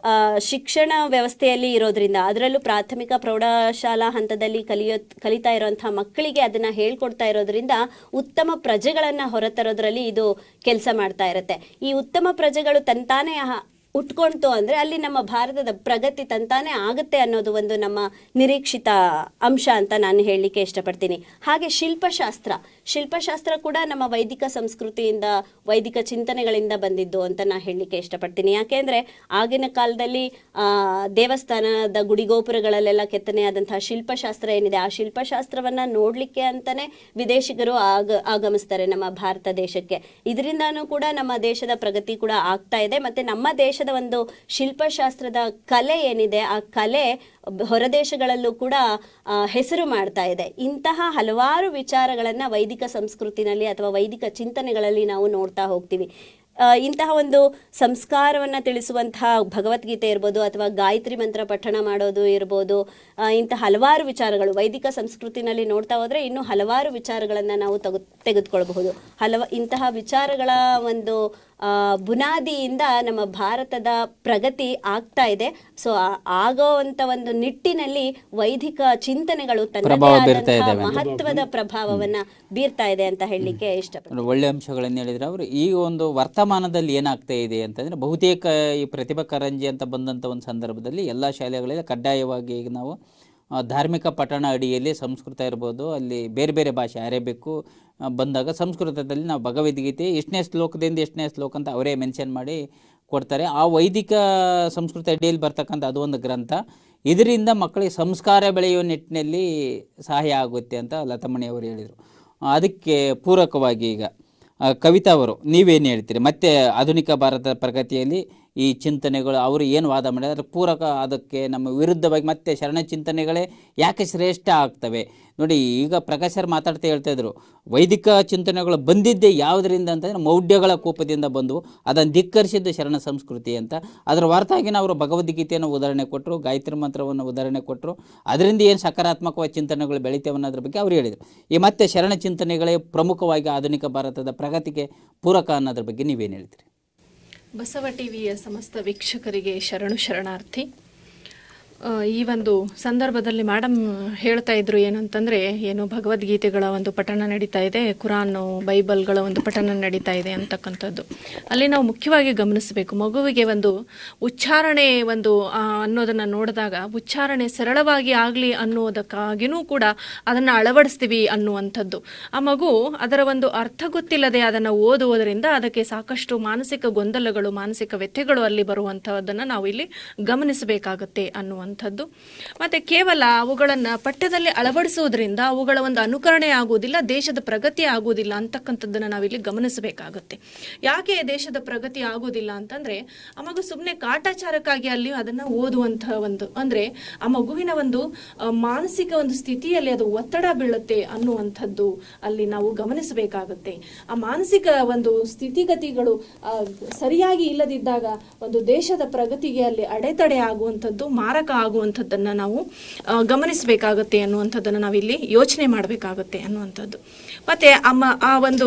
ಶಿಕ್ಷಣ ವ್ಯವಸ್ಥೆಯಲ್ಲಿ ಇರೋದ್ರಿಂದ, ಅದರಲ್ಲೂ ಪ್ರಾಥಮಿಕ ಪ್ರೌಢಶಾಲಾ ಹಂತದಲ್ಲಿ ಕಲಿತಾ ಇರುವಂತಹ ಮಕ್ಕಳಿಗೆ ಅದನ್ನ ಹೇಳ್ಕೊಡ್ತಾ ಇರೋದ್ರಿಂದ ಉತ್ತಮ ಪ್ರಜೆಗಳನ್ನ ಹೊರತರೋದ್ರಲ್ಲಿ ಇದು ಕೆಲಸ ಮಾಡ್ತಾ ಇರುತ್ತೆ. ಈ ಉತ್ತಮ ಪ್ರಜೆಗಳು ತಂತಾನೇ ಉಟ್ಕೊಂತು ಅಂದರೆ ಅಲ್ಲಿ ನಮ್ಮ ಭಾರತದ ಪ್ರಗತಿ ತಂತಾನೇ ಆಗುತ್ತೆ ಅನ್ನೋದು ಒಂದು ನಮ್ಮ ನಿರೀಕ್ಷಿತ ಅಂಶ ಅಂತ ನಾನು ಹೇಳಲಿಕ್ಕೆ ಇಷ್ಟಪಡ್ತೀನಿ. ಹಾಗೆ ಶಿಲ್ಪಶಾಸ್ತ್ರ ಕೂಡ ನಮ್ಮ ವೈದಿಕ ಸಂಸ್ಕೃತಿಯಿಂದ, ವೈದಿಕ ಚಿಂತನೆಗಳಿಂದ ಬಂದಿದ್ದು ಅಂತ ನಾನು ಹೇಳಲಿಕ್ಕೆ ಇಷ್ಟಪಡ್ತೀನಿ. ಯಾಕೆಂದರೆ ಆಗಿನ ಕಾಲದಲ್ಲಿ ದೇವಸ್ಥಾನದ ಗುಡಿಗೋಪುರಗಳಲ್ಲೆಲ್ಲ ಕೆತ್ತನೆಯಾದಂತಹ ಶಿಲ್ಪಶಾಸ್ತ್ರ ಏನಿದೆ, ಆ ಶಿಲ್ಪಶಾಸ್ತ್ರವನ್ನು ನೋಡಲಿಕ್ಕೆ ಅಂತಲೇ ವಿದೇಶಿಗರು ಆಗಮಿಸ್ತಾರೆ ನಮ್ಮ ಭಾರತ ದೇಶಕ್ಕೆ. ಇದರಿಂದಾನೂ ಕೂಡ ನಮ್ಮ ದೇಶದ ಪ್ರಗತಿ ಕೂಡ ಆಗ್ತಾ ಇದೆ. ಮತ್ತು ನಮ್ಮ ದೇಶದ ಒಂದು ಶಿಲ್ಪಶಾಸ್ತ್ರದ ಕಲೆ ಏನಿದೆ, ಆ ಕಲೆ ಹೊರದೇಶಗಳಲ್ಲೂ ಕೂಡ ಹೆಸರು ಮಾಡ್ತಾ ಇದೆ. ಇಂತಹ ಹಲವಾರು ವಿಚಾರಗಳನ್ನು ವೈದಿಕ ಸಂಸ್ಕೃತಿನಲ್ಲಿ ಅಥವಾ ವೈದಿಕ ಚಿಂತನೆಗಳಲ್ಲಿ ನಾವು ನೋಡ್ತಾ ಹೋಗ್ತೀವಿ. ಇಂತಹ ಒಂದು ಸಂಸ್ಕಾರವನ್ನು ತಿಳಿಸುವಂತಹ ಭಗವದ್ಗೀತೆ ಇರ್ಬೋದು ಅಥವಾ ಗಾಯತ್ರಿ ಮಂತ್ರ ಪಠಣ ಮಾಡೋದು ಇರ್ಬೋದು, ಇಂತಹ ಹಲವಾರು ವಿಚಾರಗಳು ವೈದಿಕ ಸಂಸ್ಕೃತಿನಲ್ಲಿ ನೋಡ್ತಾ ಹೋದರೆ ಇನ್ನೂ ಹಲವಾರು ವಿಚಾರಗಳನ್ನು ನಾವು ತೆಗೆದುಕೊಳ್ಬಹುದು. ಇಂತಹ ವಿಚಾರಗಳ ಒಂದು ಬುನಾದಿಯಿಂದ ನಮ್ಮ ಭಾರತದ ಪ್ರಗತಿ ಆಗ್ತಾ ಇದೆ. ಸೊ ಆಗೋವಂಥ ಒಂದು ನಿಟ್ಟಿನಲ್ಲಿ ವೈದಿಕ ಚಿಂತನೆಗಳು ತನ್ನದೇ ಆದಂತಹ ಮಹತ್ವದ ಪ್ರಭಾವವನ್ನು ಬೀರ್ತಾ ಇದೆ ಅಂತ ಹೇಳಲಿಕ್ಕೆ ಇಷ್ಟಪಡ್ತೀನಿ. ಒಳ್ಳೆ ಅಂಶಗಳನ್ನು ಹೇಳಿದ್ರೆ ಅವರು ಈ ಒಂದು ವರ್ತಮಾನದಲ್ಲಿ ಏನಾಗ್ತಾ ಇದೆ ಅಂತಂದರೆ, ಬಹುತೇಕ ಈ ಪ್ರತಿಭಾ ಕಾರಂಜಿ ಅಂತ ಬಂದಂಥ ಒಂದು ಸಂದರ್ಭದಲ್ಲಿ ಎಲ್ಲ ಶಾಲೆಗಳಲ್ಲಿ ಕಡ್ಡಾಯವಾಗಿ ಈಗ ನಾವು ಧಾರ್ಮಿಕ ಪಠಣ ಅಡಿಯಲ್ಲಿ ಸಂಸ್ಕೃತ ಇರ್ಬೋದು, ಅಲ್ಲಿ ಬೇರೆ ಬೇರೆ ಭಾಷೆ ಅರೇಬಿಕ್ಕು ಬಂದಾಗ ಸಂಸ್ಕೃತದಲ್ಲಿ ನಾವು ಭಗವದ್ಗೀತೆ ಎಷ್ಟನೇ ಶ್ಲೋಕದಿಂದ ಎಷ್ಟನೇ ಶ್ಲೋಕ ಅಂತ ಅವರೇ ಮೆನ್ಷನ್ ಮಾಡಿ ಕೊಡ್ತಾರೆ. ಆ ವೈದಿಕ ಸಂಸ್ಕೃತ ಅಡಿಯಲ್ಲಿ ಬರ್ತಕ್ಕಂಥ ಅದು ಒಂದು ಗ್ರಂಥ. ಇದರಿಂದ ಮಕ್ಕಳಿಗೆ ಸಂಸ್ಕಾರ ಬೆಳೆಯುವ ನಿಟ್ಟಿನಲ್ಲಿ ಸಹಾಯ ಆಗುತ್ತೆ ಅಂತ ಲತಮಣಿಯವರು ಹೇಳಿದರು. ಅದಕ್ಕೆ ಪೂರಕವಾಗಿ ಈಗ ಕವಿತಾ ಅವರು ನೀವೇನು ಹೇಳ್ತೀರಿ? ಮತ್ತು ಆಧುನಿಕ ಭಾರತದ ಪ್ರಗತಿಯಲ್ಲಿ ಈ ಚಿಂತನೆಗಳು ಅವರು ಏನು ವಾದ ಮಾಡಿದರೆ ಅದಕ್ಕೆ ಪೂರಕ, ಅದಕ್ಕೆ ನಮ್ಮ ವಿರುದ್ಧವಾಗಿ ಮತ್ತೆ ಶರಣ ಚಿಂತನೆಗಳೇ ಯಾಕೆ ಶ್ರೇಷ್ಠ ಆಗ್ತವೆ? ನೋಡಿ, ಈಗ ಪ್ರಕಾಶ್ ಸರ್ ಮಾತಾಡ್ತಾ ಹೇಳ್ತಾಯಿದ್ರು, ವೈದಿಕ ಚಿಂತನೆಗಳು ಬಂದಿದ್ದೇ ಯಾವುದರಿಂದ ಅಂತಂದರೆ ಮೌಢ್ಯಗಳ ಕೋಪದಿಂದ ಬಂದವು, ಅದನ್ನು ಧಿಕ್ಕರಿಸಿದ್ದು ಶರಣ ಸಂಸ್ಕೃತಿ ಅಂತ. ಅದರ ಹೊರತಾಗಿನ ಅವರು ಭಗವದ್ಗೀತೆಯನ್ನು ಉದಾಹರಣೆ ಕೊಟ್ಟರು, ಗಾಯತ್ರಿ ಮಂತ್ರವನ್ನು ಉದಾಹರಣೆ ಕೊಟ್ಟರು. ಅದರಿಂದ ಏನು ಸಕಾರಾತ್ಮಕವಾದ ಚಿಂತನೆಗಳು ಬೆಳಿತೇವೆ ಅನ್ನೋದ್ರ ಬಗ್ಗೆ ಅವರು ಹೇಳಿದರು. ಈ ಮತ್ತೆ ಶರಣ ಚಿಂತನೆಗಳೇ ಪ್ರಮುಖವಾಗಿ ಆಧುನಿಕ ಭಾರತದ ಪ್ರಗತಿಗೆ ಪೂರಕ ಅನ್ನೋದ್ರ ಬಗ್ಗೆ ನೀವೇನು ಹೇಳ್ತೀರಿ? ಬಸವ ಟಿವಿಯ ಸಮಸ್ತ ವೀಕ್ಷಕರಿಗೆ ಶರಣಾರ್ಥಿ. ಈ ಒಂದು ಸಂದರ್ಭದಲ್ಲಿ ಮೇಡಮ್ ಹೇಳ್ತಾ ಇದ್ರು ಏನಂತಂದರೆ, ಏನು ಭಗವದ್ಗೀತೆಗಳ ಒಂದು ಪಠಣ ನಡೀತಾ ಇದೆ, ಕುರಾನು ಬೈಬಲ್ಗಳ ಒಂದು ಪಠಣ ನಡೀತಾ ಇದೆ ಅಂತಕ್ಕಂಥದ್ದು. ಅಲ್ಲಿ ನಾವು ಮುಖ್ಯವಾಗಿ ಗಮನಿಸಬೇಕು, ಮಗುವಿಗೆ ಒಂದು ಉಚ್ಚಾರಣೆ ಒಂದು ಅನ್ನೋದನ್ನು ನೋಡಿದಾಗ ಉಚ್ಚಾರಣೆ ಸರಳವಾಗಿ ಆಗಲಿ ಅನ್ನೋದಕ್ಕಾಗಿಯೂ ಕೂಡ ಅದನ್ನು ಅಳವಡಿಸ್ತೀವಿ ಅನ್ನುವಂಥದ್ದು. ಆ ಮಗು ಅದರ ಒಂದು ಅರ್ಥ ಗೊತ್ತಿಲ್ಲದೆ ಅದನ್ನು ಓದುವುದರಿಂದ ಅದಕ್ಕೆ ಸಾಕಷ್ಟು ಮಾನಸಿಕ ಗೊಂದಲಗಳು, ಮಾನಸಿಕ ವ್ಯಥೆಗಳು ಅಲ್ಲಿ ಬರುವಂಥದ್ದನ್ನು ನಾವು ಇಲ್ಲಿ ಗಮನಿಸಬೇಕಾಗತ್ತೆ ಅನ್ನುವಂಥದ್ದು. ಮತ್ತೆ ಕೇವಲ ಅವುಗಳನ್ನು ಪಠ್ಯದಲ್ಲಿ ಅಳವಡಿಸುವುದರಿಂದ ಅವುಗಳ ಒಂದು ಅನುಕರಣೆ ಆಗುವುದಿಲ್ಲ, ದೇಶದ ಪ್ರಗತಿ ಆಗುವುದಿಲ್ಲ ಅಂತಕ್ಕಂಥದ್ದನ್ನು ನಾವಿಲ್ಲಿ ಗಮನಿಸಬೇಕಾಗುತ್ತೆ. ಯಾಕೆ ದೇಶದ ಪ್ರಗತಿ ಆಗುವುದಿಲ್ಲ ಅಂತಂದ್ರೆ, ಆ ಮಗು ಸುಮ್ಮನೆ ಕಾಟಾಚಾರಕ್ಕಾಗಿ ಅಲ್ಲಿ ಅದನ್ನು ಓದುವಂತಹ ಒಂದು, ಅಂದ್ರೆ ಆ ಮಗುವಿನ ಒಂದು ಮಾನಸಿಕ ಒಂದು ಸ್ಥಿತಿಯಲ್ಲಿ ಅದು ಒತ್ತಡ ಬೀಳುತ್ತೆ ಅನ್ನುವಂಥದ್ದು ಅಲ್ಲಿ ನಾವು ಗಮನಿಸಬೇಕಾಗುತ್ತೆ. ಆ ಮಾನಸಿಕ ಒಂದು ಸ್ಥಿತಿಗತಿಗಳು ಸರಿಯಾಗಿ ಇಲ್ಲದಿದ್ದಾಗ ಒಂದು ದೇಶದ ಪ್ರಗತಿಗೆ ಅಲ್ಲಿ ಅಡೆತಡೆ ಆಗುವಂಥದ್ದು, ಮಾರಕ ಆಗುವಂಥದ್ದನ್ನು ನಾವು ಗಮನಿಸಬೇಕಾಗತ್ತೆ ಅನ್ನುವಂಥದ್ದನ್ನು ನಾವಿಲ್ಲಿ ಯೋಚನೆ ಮಾಡಬೇಕಾಗತ್ತೆ ಅನ್ನುವಂಥದ್ದು. ಮತ್ತೆ ಆ ಒಂದು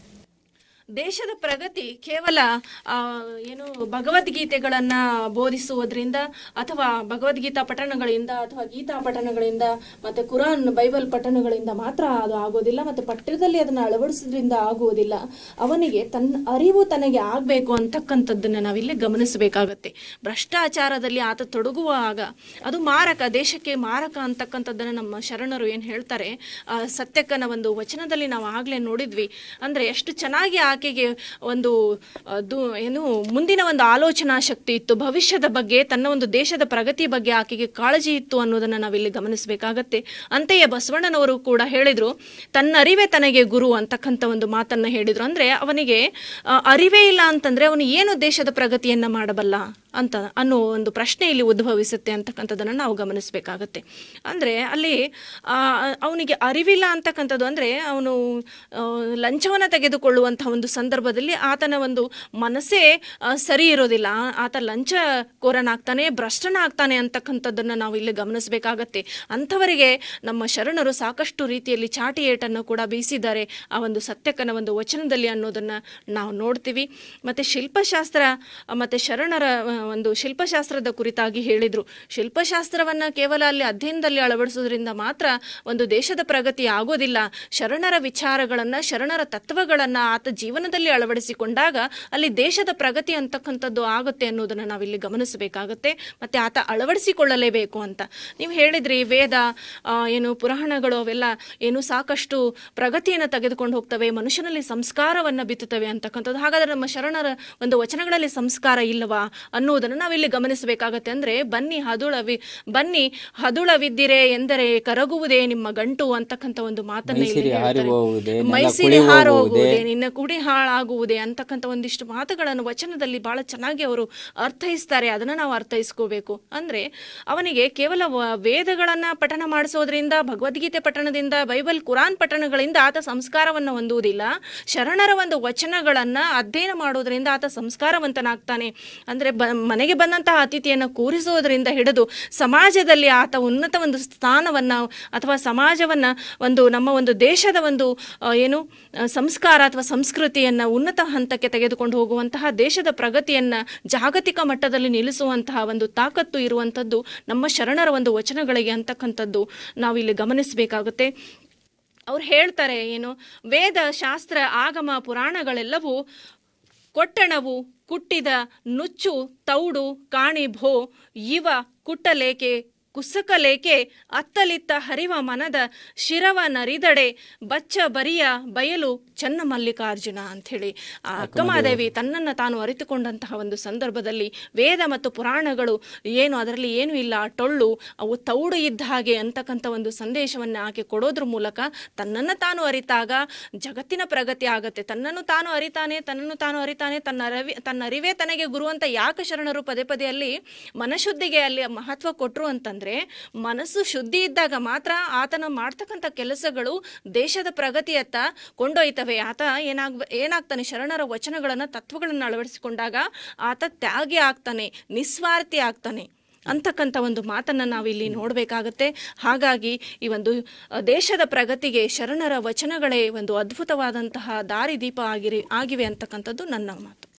ದೇಶದ ಪ್ರಗತಿ ಕೇವಲ ಏನು ಭಗವದ್ಗೀತೆಗಳನ್ನು ಬೋಧಿಸುವುದರಿಂದ ಅಥವಾ ಭಗವದ್ಗೀತಾ ಪಠಣಗಳಿಂದ ಅಥವಾ ಗೀತಾ ಪಠಣಗಳಿಂದ ಮತ್ತು ಕುರಾನ್ ಬೈಬಲ್ ಪಠಣಗಳಿಂದ ಮಾತ್ರ ಅದು ಆಗೋದಿಲ್ಲ, ಮತ್ತು ಪಠ್ಯದಲ್ಲಿ ಅದನ್ನು ಅಳವಡಿಸೋದ್ರಿಂದ ಆಗುವುದಿಲ್ಲ. ಅವನಿಗೆ ತನ್ನ ಅರಿವು ತನಗೆ ಆಗಬೇಕು ಅಂತಕ್ಕಂಥದ್ದನ್ನು ನಾವಿಲ್ಲಿ ಗಮನಿಸಬೇಕಾಗತ್ತೆ. ಭ್ರಷ್ಟಾಚಾರದಲ್ಲಿ ಆತ ತೊಡಗುವಾಗ ಅದು ಮಾರಕ, ದೇಶಕ್ಕೆ ಮಾರಕ ಅಂತಕ್ಕಂಥದ್ದನ್ನು ನಮ್ಮ ಶರಣರು ಏನು ಹೇಳ್ತಾರೆ, ಸತ್ಯಕ್ಕನ ಒಂದು ವಚನದಲ್ಲಿ ನಾವು ಆಗಲೇ ನೋಡಿದ್ವಿ. ಅಂದರೆ ಎಷ್ಟು ಚೆನ್ನಾಗಿ ಆಕೆಗೆ ಒಂದು ಏನು ಮುಂದಿನ ಒಂದು ಆಲೋಚನಾ ಶಕ್ತಿ ಇತ್ತು, ಭವಿಷ್ಯದ ಬಗ್ಗೆ, ತನ್ನ ಒಂದು ದೇಶದ ಪ್ರಗತಿ ಬಗ್ಗೆ ಆಕೆಗೆ ಕಾಳಜಿ ಇತ್ತು ಅನ್ನೋದನ್ನು ನಾವಿಲ್ಲಿ ಗಮನಿಸಬೇಕಾಗತ್ತೆ. ಅಂತೆಯೇ ಬಸವಣ್ಣನವರು ಕೂಡ ಹೇಳಿದ್ರು, ತನ್ನ ಅರಿವೇ ತನಗೆ ಗುರು ಅಂತಕ್ಕಂಥ ಒಂದು ಮಾತನ್ನು ಹೇಳಿದ್ರು. ಅಂದರೆ ಅವನಿಗೆ ಅರಿವೇ ಇಲ್ಲ ಅಂತಂದರೆ ಅವನು ಏನು ದೇಶದ ಪ್ರಗತಿಯನ್ನು ಮಾಡಬಲ್ಲ ಅಂತ ಅನ್ನೋ ಒಂದು ಪ್ರಶ್ನೆ ಇಲ್ಲಿ ಉದ್ಭವಿಸುತ್ತೆ ಅಂತಕ್ಕಂಥದ್ದನ್ನು ನಾವು ಗಮನಿಸಬೇಕಾಗತ್ತೆ. ಅಂದರೆ ಅಲ್ಲಿ ಅವನಿಗೆ ಅರಿವಿಲ್ಲ ಅಂತಕ್ಕಂಥದ್ದು ಅಂದರೆ ಅವನು ಲಂಚವನ್ನು ತೆಗೆದುಕೊಳ್ಳುವಂಥ ಒಂದು ಸಂದರ್ಭದಲ್ಲಿ ಆತನ ಒಂದು ಮನಸ್ಸೇ ಸರಿ ಇರೋದಿಲ್ಲ, ಆತ ಲಂಚಕೋರನಾಗ್ತಾನೆ, ಭ್ರಷ್ಟನಾಗ್ತಾನೆ ಅಂತಕ್ಕಂಥದ್ದನ್ನು ನಾವು ಇಲ್ಲಿ ಗಮನಿಸಬೇಕಾಗತ್ತೆ. ಅಂಥವರಿಗೆ ನಮ್ಮ ಶರಣರು ಸಾಕಷ್ಟು ರೀತಿಯಲ್ಲಿ ಚಾಟಿ ಏಟನ್ನು ಕೂಡ ಬೀಸಿದ್ದಾರೆ ಆ ಒಂದು ಸತ್ಯಕ್ಕನ ಒಂದು ವಚನದಲ್ಲಿ ಅನ್ನೋದನ್ನು ನಾವು ನೋಡ್ತೀವಿ. ಮತ್ತು ಶಿಲ್ಪಶಾಸ್ತ್ರ ಮತ್ತು ಶರಣರ ಒಂದು ಶಿಲ್ಪಶಾಸ್ತ್ರದ ಕುರಿತಾಗಿ ಹೇಳಿದರು. ಶಿಲ್ಪಶಾಸ್ತ್ರವನ್ನು ಕೇವಲ ಅಲ್ಲಿ ಅಧ್ಯಯನದಲ್ಲಿ ಅಳವಡಿಸೋದ್ರಿಂದ ಮಾತ್ರ ಒಂದು ದೇಶದ ಪ್ರಗತಿ ಆಗೋದಿಲ್ಲ. ಶರಣರ ವಿಚಾರಗಳನ್ನು, ಶರಣರ ತತ್ವಗಳನ್ನು ಆತ ಜೀವನದಲ್ಲಿ ಅಳವಡಿಸಿಕೊಂಡಾಗ ಅಲ್ಲಿ ದೇಶದ ಪ್ರಗತಿ ಅಂತಕ್ಕಂಥದ್ದು ಆಗುತ್ತೆ ಅನ್ನೋದನ್ನು ನಾವಿಲ್ಲಿ ಗಮನಿಸಬೇಕಾಗತ್ತೆ. ಮತ್ತು ಆತ ಅಳವಡಿಸಿಕೊಳ್ಳಲೇಬೇಕು ಅಂತ ನೀವು ಹೇಳಿದ್ರಿ. ವೇದ ಏನು ಪುರಾಣಗಳು ಅವೆಲ್ಲ ಏನು ಸಾಕಷ್ಟು ಪ್ರಗತಿಯನ್ನು ತೆಗೆದುಕೊಂಡು ಹೋಗ್ತವೆ, ಮನುಷ್ಯನಲ್ಲಿ ಸಂಸ್ಕಾರವನ್ನು ಬಿತ್ತುತ್ತವೆ ಅಂತಕ್ಕಂಥದ್ದು. ಹಾಗಾದರೆ ನಮ್ಮ ಶರಣರ ಒಂದು ವಚನಗಳಲ್ಲಿ ಸಂಸ್ಕಾರ ಇಲ್ಲವಾ ಅನ್ನೋದನ್ನು ನಾವಿಲ್ಲಿ ಗಮನಿಸಬೇಕಾಗತ್ತೆ. ಅಂದರೆ ಬನ್ನಿ ಹದುಳವಿದ್ದಿರೆ ಎಂದರೆ ಕರಗುವುದೇ ನಿಮ್ಮ ಗಂಟು ಅಂತಕ್ಕಂಥ ಒಂದು ಮಾತನ್ನು ಇಲ್ಲಿ ಹೇಳ್ತಾರೆ. ಮೈಸಿರಿ ಹಾರೋಗುವುದೇ, ನಿನ್ನ ಕುಡಿ ಹಾಳಾಗುವುದೇ ಅಂತಕ್ಕಂಥ ಒಂದಿಷ್ಟು ಮಾತುಗಳನ್ನು ವಚನದಲ್ಲಿ ಬಹಳ ಚೆನ್ನಾಗಿ ಅವರು ಅರ್ಥೈಸ್ತಾರೆ. ಅದನ್ನು ನಾವು ಅರ್ಥೈಸ್ಕೋಬೇಕು. ಅಂದರೆ ಅವನಿಗೆ ಕೇವಲ ವೇದಗಳನ್ನು ಪಠಣ ಮಾಡಿಸೋದ್ರಿಂದ, ಭಗವದ್ಗೀತೆ ಪಠಣದಿಂದ, ಬೈಬಲ್ ಕುರಾನ್ ಪಠಣಗಳಿಂದ ಆತ ಸಂಸ್ಕಾರವನ್ನು ಹೊಂದುವುದಿಲ್ಲ. ಶರಣರ ಒಂದು ವಚನಗಳನ್ನು ಅಧ್ಯಯನ ಮಾಡೋದ್ರಿಂದ ಆತ ಸಂಸ್ಕಾರವಂತನಾಗ್ತಾನೆ. ಅಂದರೆ ಮನೆಗೆ ಬಂದಂತಹ ಅತಿಥಿಯನ್ನು ಕೂರಿಸೋದ್ರಿಂದ ಹಿಡಿದು ಸಮಾಜದಲ್ಲಿ ಆತ ಉನ್ನತ ಒಂದು ಸ್ಥಾನವನ್ನು ಅಥವಾ ಸಮಾಜವನ್ನು ಒಂದು ನಮ್ಮ ಒಂದು ದೇಶದ ಒಂದು ಏನು ಸಂಸ್ಕಾರ ಅಥವಾ ಸಂಸ್ಕೃತಿಯನ್ನು ಉನ್ನತ ಹಂತಕ್ಕೆ ತೆಗೆದುಕೊಂಡು ಹೋಗುವಂತಹ, ದೇಶದ ಪ್ರಗತಿಯನ್ನು ಜಾಗತಿಕ ಮಟ್ಟದಲ್ಲಿ ನಿಲ್ಲಿಸುವಂತಹ ಒಂದು ತಾಕತ್ತು ಇರುವಂಥದ್ದು ನಮ್ಮ ಶರಣರ ಒಂದು ವಚನಗಳಿಗೆ ಅಂತಕ್ಕಂಥದ್ದು ನಾವಿಲ್ಲಿ ಗಮನಿಸಬೇಕಾಗುತ್ತೆ. ಅವ್ರು ಹೇಳ್ತಾರೆ ಏನು, ವೇದ ಶಾಸ್ತ್ರ ಆಗಮ ಪುರಾಣಗಳೆಲ್ಲವೂ ಕೊಟ್ಟಣವು ಕುಟ್ಟಿದ ನುಚ್ಚು ತೌಡು ಕಾಣಿ ಭೋ ಇವ ಕುಟ್ಟಲೇಕೆ ಕುಸಕಲೇಕೆ ಅತ್ತಲಿತ್ತ ಹರಿವ ಮನದ ಶಿರವ ನರಿದಡೆ ಬಚ್ಚ ಬರಿಯ ಬಯಲು ಚನ್ನ ಮಲ್ಲಿಕಾರ್ಜುನ ಅಂಥೇಳಿ ಆ ಅಕ್ಕಮಾದೇವಿ ತನ್ನನ್ನು ತಾನು ಅರಿತುಕೊಂಡಂತಹ ಒಂದು ಸಂದರ್ಭದಲ್ಲಿ ವೇದ ಮತ್ತು ಪುರಾಣಗಳು ಏನು ಅದರಲ್ಲಿ ಏನೂ ಇಲ್ಲ, ಟೊಳ್ಳು, ಅವು ತೌಡು ಇದ್ದ ಹಾಗೆ ಅಂತಕ್ಕಂಥ ಒಂದು ಸಂದೇಶವನ್ನು ಆಕೆ ಕೊಡೋದ್ರ ಮೂಲಕ ತನ್ನನ್ನು ತಾನು ಅರಿತಾಗ ಜಗತ್ತಿನ ಪ್ರಗತಿ ಆಗತ್ತೆ. ತನ್ನನ್ನು ತಾನು ಅರಿತಾನೆ, ತನ್ನ ಅರಿವೇ ತನಗೆ ಗುರು ಅಂತ ಯಾಕೆ ಶರಣರು ಪದೇ ಪದೇ ಅಲ್ಲಿ ಮನಶುದ್ಧಿಗೆ ಅಲ್ಲಿ ಮಹತ್ವ ಕೊಟ್ಟರು ಅಂತಂದ್ರೆ, ಮನಸ್ಸು ಶುದ್ಧಿ ಇದ್ದಾಗ ಮಾತ್ರ ಆತನ ಮಾಡ್ತಕ್ಕಂಥ ಕೆಲಸಗಳು ದೇಶದ ಪ್ರಗತಿಯತ್ತ ಕೊಂಡೊಯ್ತವೆ. ಆತ ಏನಾಗ್ತಾನೆ, ಶರಣರ ವಚನಗಳನ್ನು, ತತ್ವಗಳನ್ನು ಅಳವಡಿಸಿಕೊಂಡಾಗ ಆತ ತ್ಯಾಗಿ ಆಗ್ತಾನೆ, ನಿಸ್ವಾರ್ಥಿ ಆಗ್ತಾನೆ ಅಂತಕ್ಕಂಥ ಒಂದು ಮಾತನ್ನು ನಾವಿಲ್ಲಿ ನೋಡಬೇಕಾಗತ್ತೆ. ಹಾಗಾಗಿ ಈ ಒಂದು ದೇಶದ ಪ್ರಗತಿಗೆ ಶರಣರ ವಚನಗಳೇ ಒಂದು ಅದ್ಭುತವಾದಂತಹ ದಾರಿದೀಪ ಆಗಿವೆ ಅಂತಕ್ಕಂಥದ್ದು ನನ್ನ ಮಾತು.